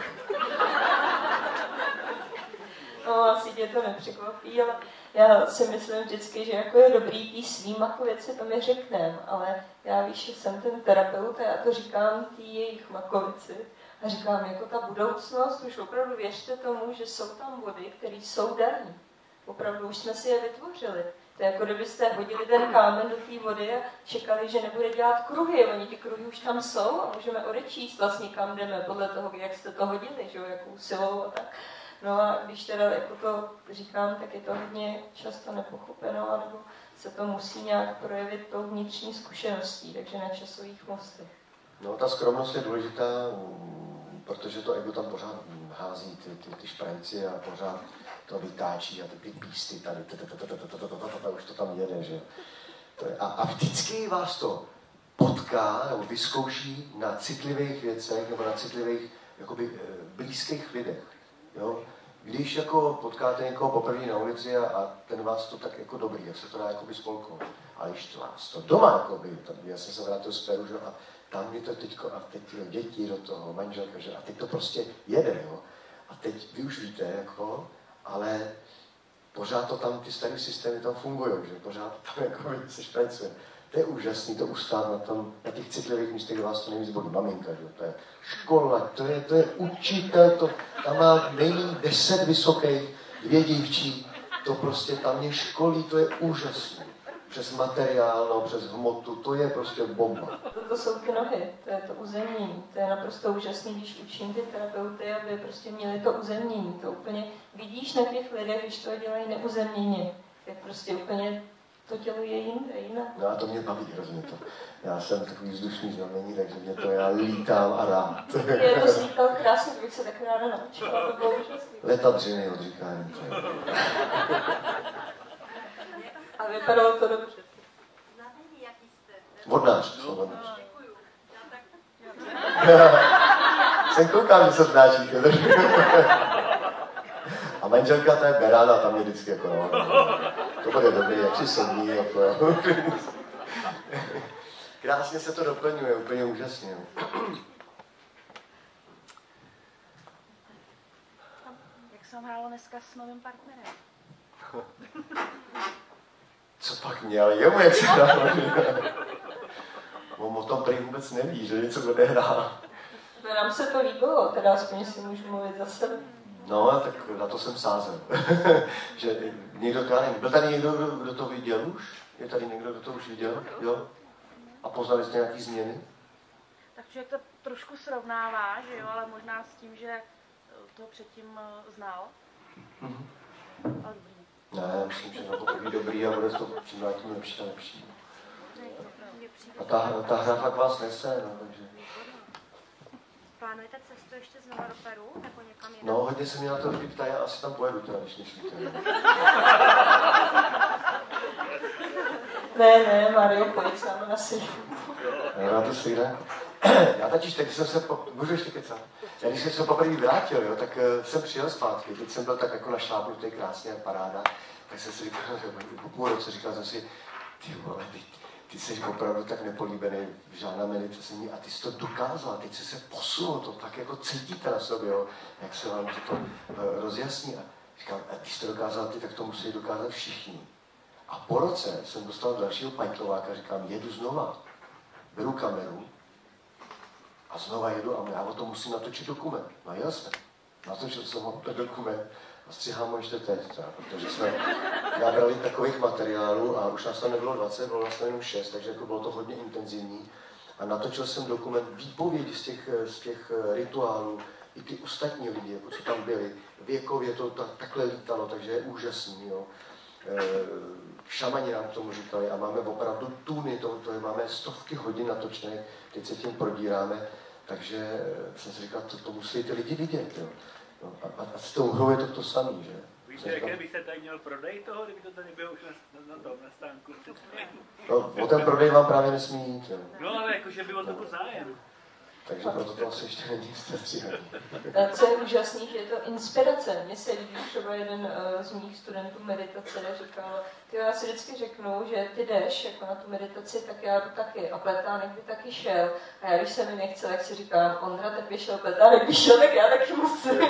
No, asi tě to nepřekvapí, ale já si myslím vždycky, že jako je dobrý tý svým makovici, to mi řeknem, ale já víš, že jsem ten terapeut a já to říkám tý jejich makovici. A říkám, jako ta budoucnost, už opravdu věřte tomu, že jsou tam body, které jsou daný. Opravdu už jsme si je vytvořili. To je jako kdybyste hodili ten kámen do té vody a čekali, že nebude dělat kruhy. Oni ty kruhy už tam jsou a můžeme odečíst vlastně kam jdeme podle toho, jak jste to hodili, že jo, jakou silou a tak. No a když teda jako to říkám, tak je to hodně často nepochopeno, nebo se to musí nějak projevit tou vnitřní zkušeností, takže na časových mostech. No, ta skromnost je důležitá, protože to ego tam pořád hází ty šprajci a pořád to vytáčí a ty písty tady, už to tam jede, že? A vždycky vás to potká nebo vyzkouší na citlivých věcech nebo na citlivých jakoby blízkých lidech. Jo? Když jako potkáte někoho poprvé na ulici a ten vás to tak jako dobrý, jak se to dá jakoby spolknout. Ale když to vás to doma jakoby, já jsem se vrátil z Peru, že? A tam je to teďko, a teď děti do toho, manželka, že? A teď to prostě jede, jo? A teď vy už víte, jako, ale pořád to tam, ty staré systémy tam fungují, že? Pořád tam jako se špracuje. To je úžasný, to ustát na těch citlivých místech, kde vás to nejvíc bolí. Maminka, že? To je škola, to je učitel, tam má nejméně 10 vysokých, 2 dívčí, to prostě tam je školí, to je úžasný. Přes materiál, no, přes hmotu, to je prostě bomba. To jsou ty nohy, to je to uzemnění. To je naprosto úžasný, když učím ty terapeuty, aby prostě měli to uzemnění. To úplně vidíš na těch lidech, když to dělají neuzemněně. Tak prostě úplně to tělo je jiné. No a to mě baví hrozně to. Já jsem takový vzdušný znamení, takže mě to, já lítám a rád. Je to slíkal krásně, to bych se tak ráda naučila, to bylo úžasný. Letat dřiny od říkání. A vypadalo to dobře. Znamení, jaký jste? Vodnář, jsem vodnář. Děkuju. Já tak... Jsem koukal, že se znášíte. A manželka, ta je berána, tam je vždycky jako, no, to bude dobrý, jak si sedí, jako, krásně se to doplňuje, úplně úžasně. Jak se vám hrálo dneska s novým partnerem? Co pak měl jemu, jak se hrálo? On o tom prý vůbec neví, že něco bude hrát. Nám se to líbilo, teda aspoň si můžu mluvit za sebe. No, tak na to jsem sázel. Že někdo to, já nevím, byl tady někdo, kdo to viděl už? Je tady někdo, kdo to už viděl? Jo? A poznali jste nějaký změny? Tak člověk to trošku srovnává, že jo, ale možná s tím, že to předtím znal. Ale dobrý. Ne, myslím, že na to bude dobrý a bude to čím dál tím lepší a lepší. A ta hra fakt vás nese, no, takže... Plánujete cestu ještě znova do Peru, nebo někam jinam? No, hodně se mě na to lidi ptají, já asi tam pojedu teda, když myslíte. Ne, Mario, pojď sám na si. Na to svíra. Já totiž, teď jsem se, můžu ještě kecat? Já když jsem se poprvé vrátil, jo, tak jsem přijel zpátky, teď jsem byl tak jako našlápnutý, krásně, paráda, tak jsem si říkal, po půl roce říkal jsem si, ty vole, ty jsi opravdu tak nepolíbený, žádná meditace není a ty jsi to dokázal, teď jsi se posunul, to tak jako cítíte na sobě, jo, jak se vám to rozjasní. A říkám, a ty jsi to dokázal, ty, tak to musí dokázat všichni. A po roce jsem dostal dalšího pajtlováka, říkám, jedu znova, beru kameru a znova jedu a já o tom musím natočit dokument. No jel jsem, natočil jsem ho ten dokument a stříhám ho ještě teď, třeba, protože jsme nabrali takových materiálů a už nás tam nebylo 20, bylo nás tam jenom 6, takže jako bylo to hodně intenzivní. A natočil jsem dokument výpovědi z těch rituálů, i ty ostatní lidi, jako co tam byli. Věkově to takhle lítalo, takže je úžasný. Jo. Šamani nám k tomu říkali a máme opravdu tuny, to máme stovky hodin natočené, teď se tím prodíráme, takže jsem si říkal, to musí ty lidi vidět. Jo. No, a s tou hrou je to samé, že? Víte, jaké byste tady měl prodej toho, kdyby to tady bylo už na stánku? No, o ten prodej vám právě nesmí jít. Jo. No, ale jakože bylo to zájem. Takže proto to asi ještě není stříhaný. Co je úžasný, že je to inspirace. Mně se líbí, třeba jeden z mých studentů meditace říkal, já si vždycky řeknu, že ty jdeš jako na tu meditaci, tak já jdu taky. A Pletánek by taky šel. A já, když se mi nechce, tak si říkám, Ondra tak šel, Pletánek by šel, tak já taky musím.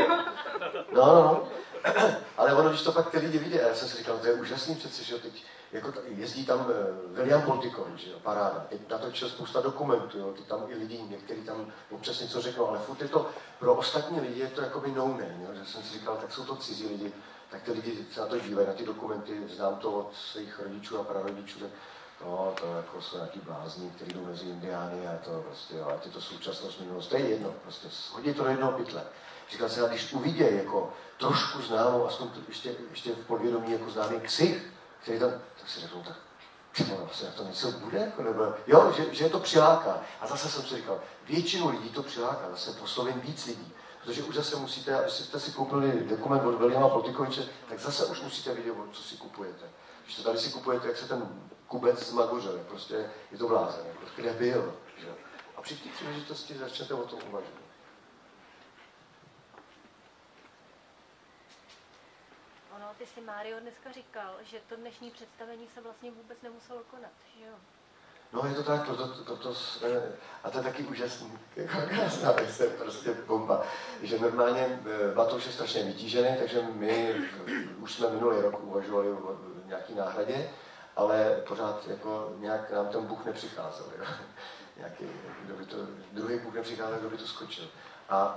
No. Ale ono, když to pak ty lidi vidí, já jsem si říkal, to je úžasný přece, že teď jako jezdí tam William Poltikovič, paráda, teď natočil spousta dokumentů, jo, ty tam i lidi, někteří tam občas něco řeknou, ale furt je to, pro ostatní lidi je to jakoby no name, jo, že jsem si říkal, tak jsou to cizí lidi, tak ty lidi se na to dívají, na ty dokumenty, znám to od svých rodičů a prarodičů, tak no, to jako jsou nějaký blázni, kteří jdou mezi indiány a to prostě, jo, ať je to současnost, minulost, to je jedno, prostě hodí to do jednoho pytle. Říkal jsem, když uvidějí jako trošku známou, aspoň ještě v podvědomí jako známý ksich, který tam, tak si řeknu, tak vlastně to něco bude, jako, nebo, jo, že je to přiláká. A zase jsem si říkal, většinu lidí to přiláká, zase poslovím víc lidí. Protože už zase musíte, abyste si koupili dokument od Williama Poltikoviče, tak zase už musíte vidět, co si kupujete. Když to tady si kupujete, jak se ten kubec zmagořil, prostě je to blázen, jako, kde byl. Že? A při té příležitosti začnete o tom uvažovat. Ty si, Mário, dneska říkal, že to dnešní představení se vlastně vůbec nemuselo konat, že jo? No je to tak, a to je taky úžasný, krásná věc, je prostě bomba, že normálně Matouš je strašně vytížený, takže my už jsme minulý rok uvažovali o nějaký náhradě, ale pořád jako nějak nám ten Bůh nepřicházel, jo? Nějaký, druhý Bůh nepřicházel, kdo by to skočil. A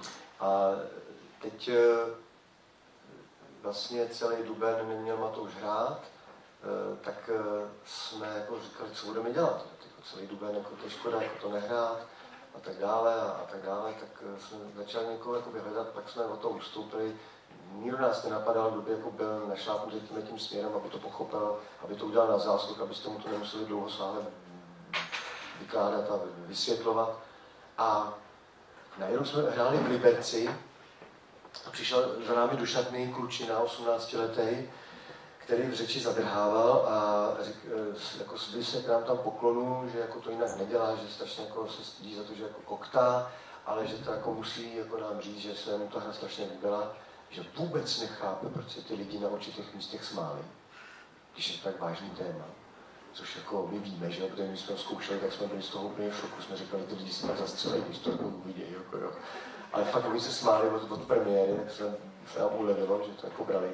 teď vlastně celý duben neměl Matouš hrát, tak jsme jako říkali, co budeme dělat. Jako celý duben, jako to je škoda, jako to nehrát a tak dále, tak jsme začali někoho hledat, pak jsme o to ustoupili, nikdo nás nenapadal, kdo by jako byl našlápnutý tím směrem, aby to pochopil, aby to udělal na zásluh, abyste mu to nemuseli dlouhosáhle vykládat a vysvětlovat. A najednou jsme hráli v Liberci a přišel za námi do šatny klučina, 18letý, který v řeči zadrhával a jako se k nám tam poklonu, že jako to jinak nedělá, že strašně jako se stydí za to, že jako koktá, ale že to jako musí jako nám říct, že se mu ta hra strašně líbila, že vůbec nechápe, proč se ty lidi na určitých místech smáli, když je to tak vážný téma. Což jako my víme, že protože my jsme ho zkoušeli, tak jsme byli z toho úplně v šoku, jsme říkali, ty lidi se tak zastřelí, když to uvidějí. Jako, jo. Ale fakt oni se smáli od premiéry, tak se nám ulevilo, že to jako brali.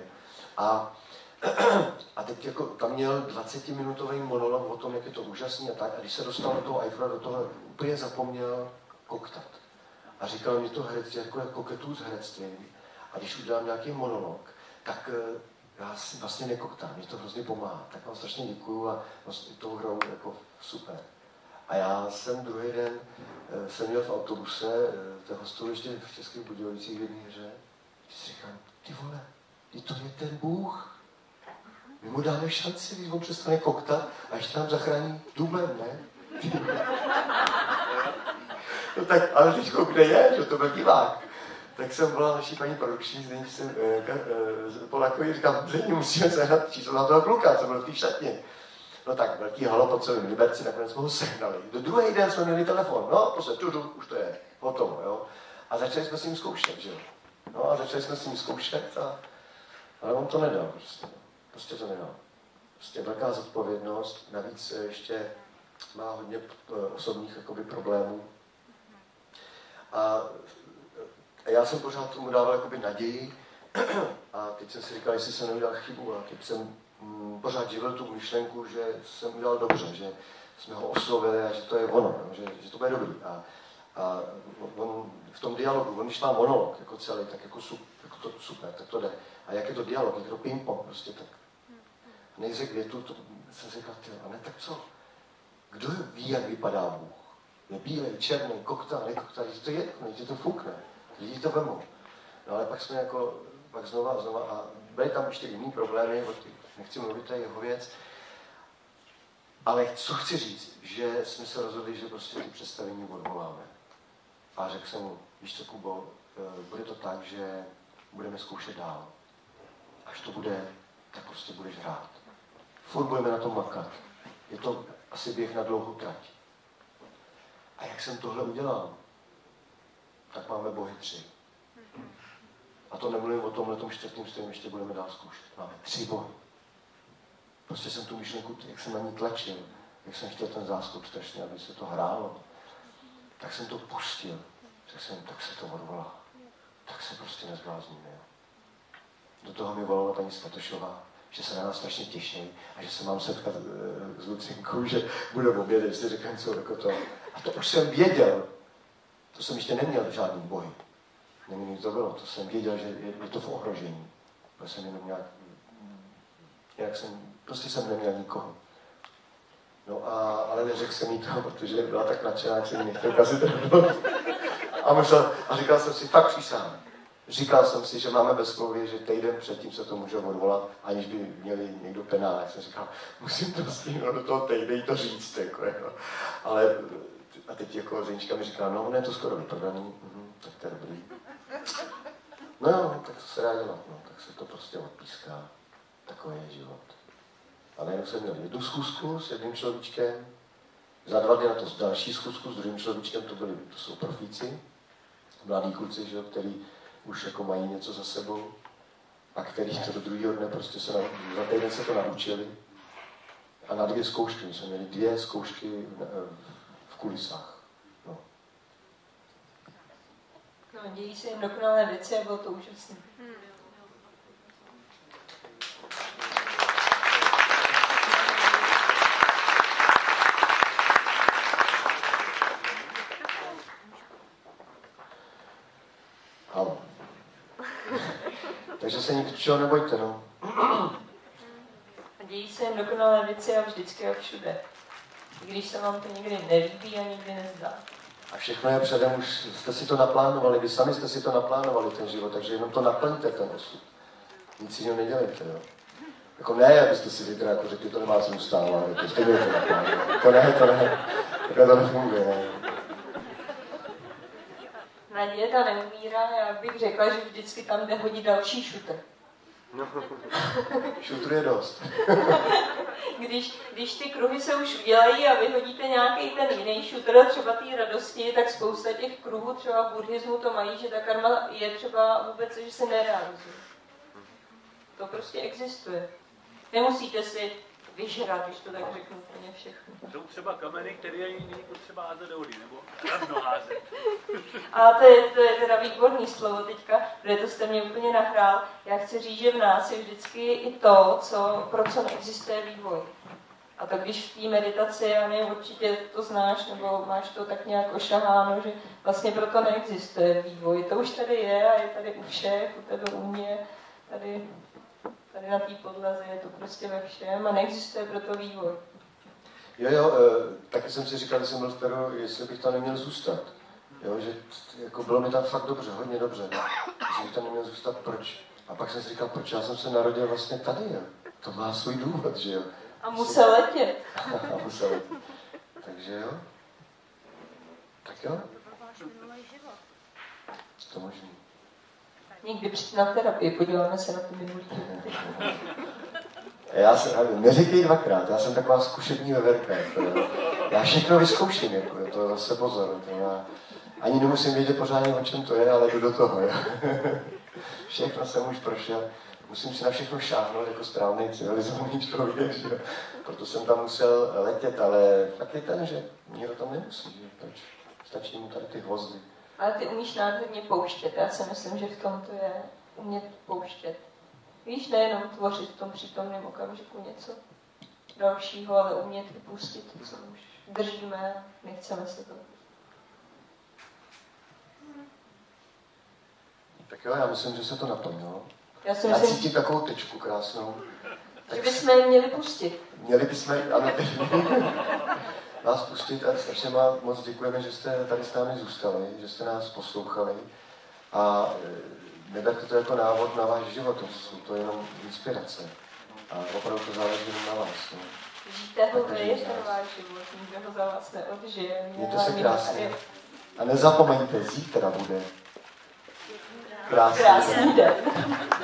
A teď jako tam měl 20-minutový monolog o tom, jak je to úžasný a tak. A když se dostal do toho Eiffela, do toho úplně zapomněl koktat. A říkal mi to herectví, jako koketu s herectvím. A když udělám nějaký monolog, tak já si vlastně nekoktám, mě to hrozně pomáhá. Tak vám strašně děkuju a vlastně tou hrou jako super. A já jsem druhý den jsem měl v autobuse, to hostoval ještě v Českých Budějovicích v jedné hře. Když si říkám, ty vole, to je ten Bůh. My mu dáme šanci, když on přestane koktat a ještě nám zachrání dublem, ne? No tak, ale teďko kde je, že to byl divák. Tak jsem volal naší paní produkční, zde jsem Polakovi, říkám, že musíme sehnat číslo na toho kluka, co byl v té šatně. No tak, velký halo po celém Liberci, nakonec jsme ho sehnali. Do druhý den jsme měli telefon, no, prostě už to je, hotovo, jo. A začali jsme s ním zkoušet, že jo. No a začali jsme s ním zkoušet, ale on to nedal prostě to nedal. Prostě velká zodpovědnost, navíc ještě má hodně osobních jakoby problémů. A já jsem pořád tomu dával jakoby naději a teď jsem si říkal, jestli jsem neudělal chybu a teď jsem pořád živil tu myšlenku, že jsem udělal dobře, že jsme ho oslovili a že to je ono, že to bude dobrý. A on v tom dialogu, on když má monolog jako celý, tak jako to super, tak to jde. A jak je to dialog, jak je to ping-pong, prostě tak. Neřek větu, to jsem si říkal, a ne, tak co? Kdo ví, jak vypadá Bůh? Je bílej, černý, koktá, nekoktá, to je jedno, že to fukne, lidi to vemou. No ale pak jsme jako, pak znova a byly tam ještě jiný problémy, nechci mluvit, to je jeho věc, ale co chci říct, že jsme se rozhodli, že prostě ty představení odvoláme. A řekl jsem mu, víš co, Kubo, bude to tak, že budeme zkoušet dál. Až to bude, tak prostě budeš hrát. Furt budeme na tom makat. Je to asi běh na dlouhou trať. A jak jsem tohle udělal, tak máme bohy 3. A to nemluvím o tomhletom 4., s kterým ještě budeme dál zkoušet. Máme 3 bohy. Prostě jsem tu myšlenku, jak jsem na ní tlačil, jak jsem chtěl ten záskok strašně, aby se to hrálo, tak jsem to pustil. Řekl jsem, tak se to odvolá. Tak se prostě nezblázníme. Do toho mi volala paní Svatošová, že se na nás strašně těší a že se mám setkat s Lucinkou, že budeme obědet, že si řekl něco jako to. A to už jsem věděl. To jsem ještě neměl žádný bohy. Nevím, to bylo. To jsem věděl, že je to v ohrožení. Protože jsem jenom nějak jsem neměl nikoho. No ale neřekl jsem jí to, protože byla tak nadšená, jak jsem jí nechtěl kazit radost. A říkal jsem si, fakt přísahám. Říkal jsem si, že máme ve smlouvě, že týden předtím se to může odvolat, aniž by měli někdo penál. Jak jsem říkal, musím to stihnout do toho týdne to říct. Jako. Ale a teď jako Zenička mi říká, no ne, to skoro vyprodaný, tak to je dobrý. No jo, tak to se dá dělat, no, tak se to prostě odpíská. Takový je život. A najednou jsem měl jednu schůzku s jedním človíčkem, za 2 dny na to další schůzku s druhým človíčkem, to jsou profíci, mladí kluci, že, který už jako mají něco za sebou a který to do druhého dne prostě za týden se to naučili. A na 2 zkoušky, my jsme měli 2 zkoušky v kulisách. No. No, dějí se jim dokonalé věci a bylo to úžasné. Takže se ničeho nebojte, no. Dějí se jim dokonalé věci a vždycky a všude. I když se vám to někdy nelíbí a někdy nezdá. A všechno je předem, už jste si to naplánovali, vy sami jste si to naplánovali, ten život, takže jenom to naplňte, ten osud. Nic jiného nedělejte, jo. Jako ne, abyste si zítra jako řekli, to nemá cenu stávat, to stejně to naplánovat. To ne, takhle to nefunguje, ne. Naděje ta neumírá, já bych řekla, že vždycky tam jde hodit další šutr. Šutr je dost. Když ty kruhy se už udělají a vyhodíte nějaký ten jiný šutr, třeba té radosti, tak spousta těch kruhů třeba v buddhismu to mají, že ta karma je třeba vůbec, že se nerealizuje. To prostě existuje. Nemusíte si vyžrat, když to tak řeknu úplně všechno. Jsou třeba kameny, které není potřeba házet do vody, nebo rovno házet. A to je teda výborný slovo teďka, protože to jste mě úplně nahrál. Já chci říct, že v nás je vždycky i to, pro co neexistuje vývoj. A tak když v té meditaci, já nevím, určitě to znáš, nebo máš to tak nějak ošaháno, že vlastně proto neexistuje vývoj. To už tady je a je tady u všech, u tebe, u mě, tady na té podlaze je to prostě ve všem a neexistuje proto vývoj. Jo, taky jsem si říkal, když jsem byl v Peru, jestli bych tam neměl zůstat. Jo, že jako bylo mi tam fakt dobře, hodně dobře. Jestli bych tam neměl zůstat, proč? A pak jsem si říkal, proč já jsem se narodil vlastně tady, jo. To má svůj důvod, že jo. A musel letět. A musel letět. Takže jo. Tak jo. To možný. Někdy přijď na terapii, podíváme se na ty minulý životy. Já jsem, neříkej dvakrát, já jsem taková zkušební veverka. Já všechno vyzkouším, jako, to zase pozor. Já ani nemusím vědět pořádně, o čem to je, ale jdu do toho. Jo. Všechno jsem už prošel. Musím si na všechno šáhnout jako správný civilizovaný člověk. Že? Proto jsem tam musel letět, ale fakt je ten, že nikdo tam nemusí. Že? Proč? Stačí mu tady ty hvozdy. Ale ty umíš nádherně pouštět. Já si myslím, že v tom to je umět pouštět. Víš, nejenom tvořit v tom přítomném okamžiku něco dalšího, ale umět vypustit to, co už držíme, nechceme se to. Tak jo, já myslím, že se to naplnilo. Já Já cítím takovou tečku krásnou. Že bychom je měli pustit. Měli bychom, ano, vás pustit a strašně moc děkujeme, že jste tady s námi zůstali, že jste nás poslouchali a neberte to jako návod na váš život, jsou to jenom inspirace a opravdu to záleží na vás. No. Žijte ho vy, ten váš život, nikdo ho za vás neodžije. Mějte se krásně. A nezapomeňte, zítra bude krásný den.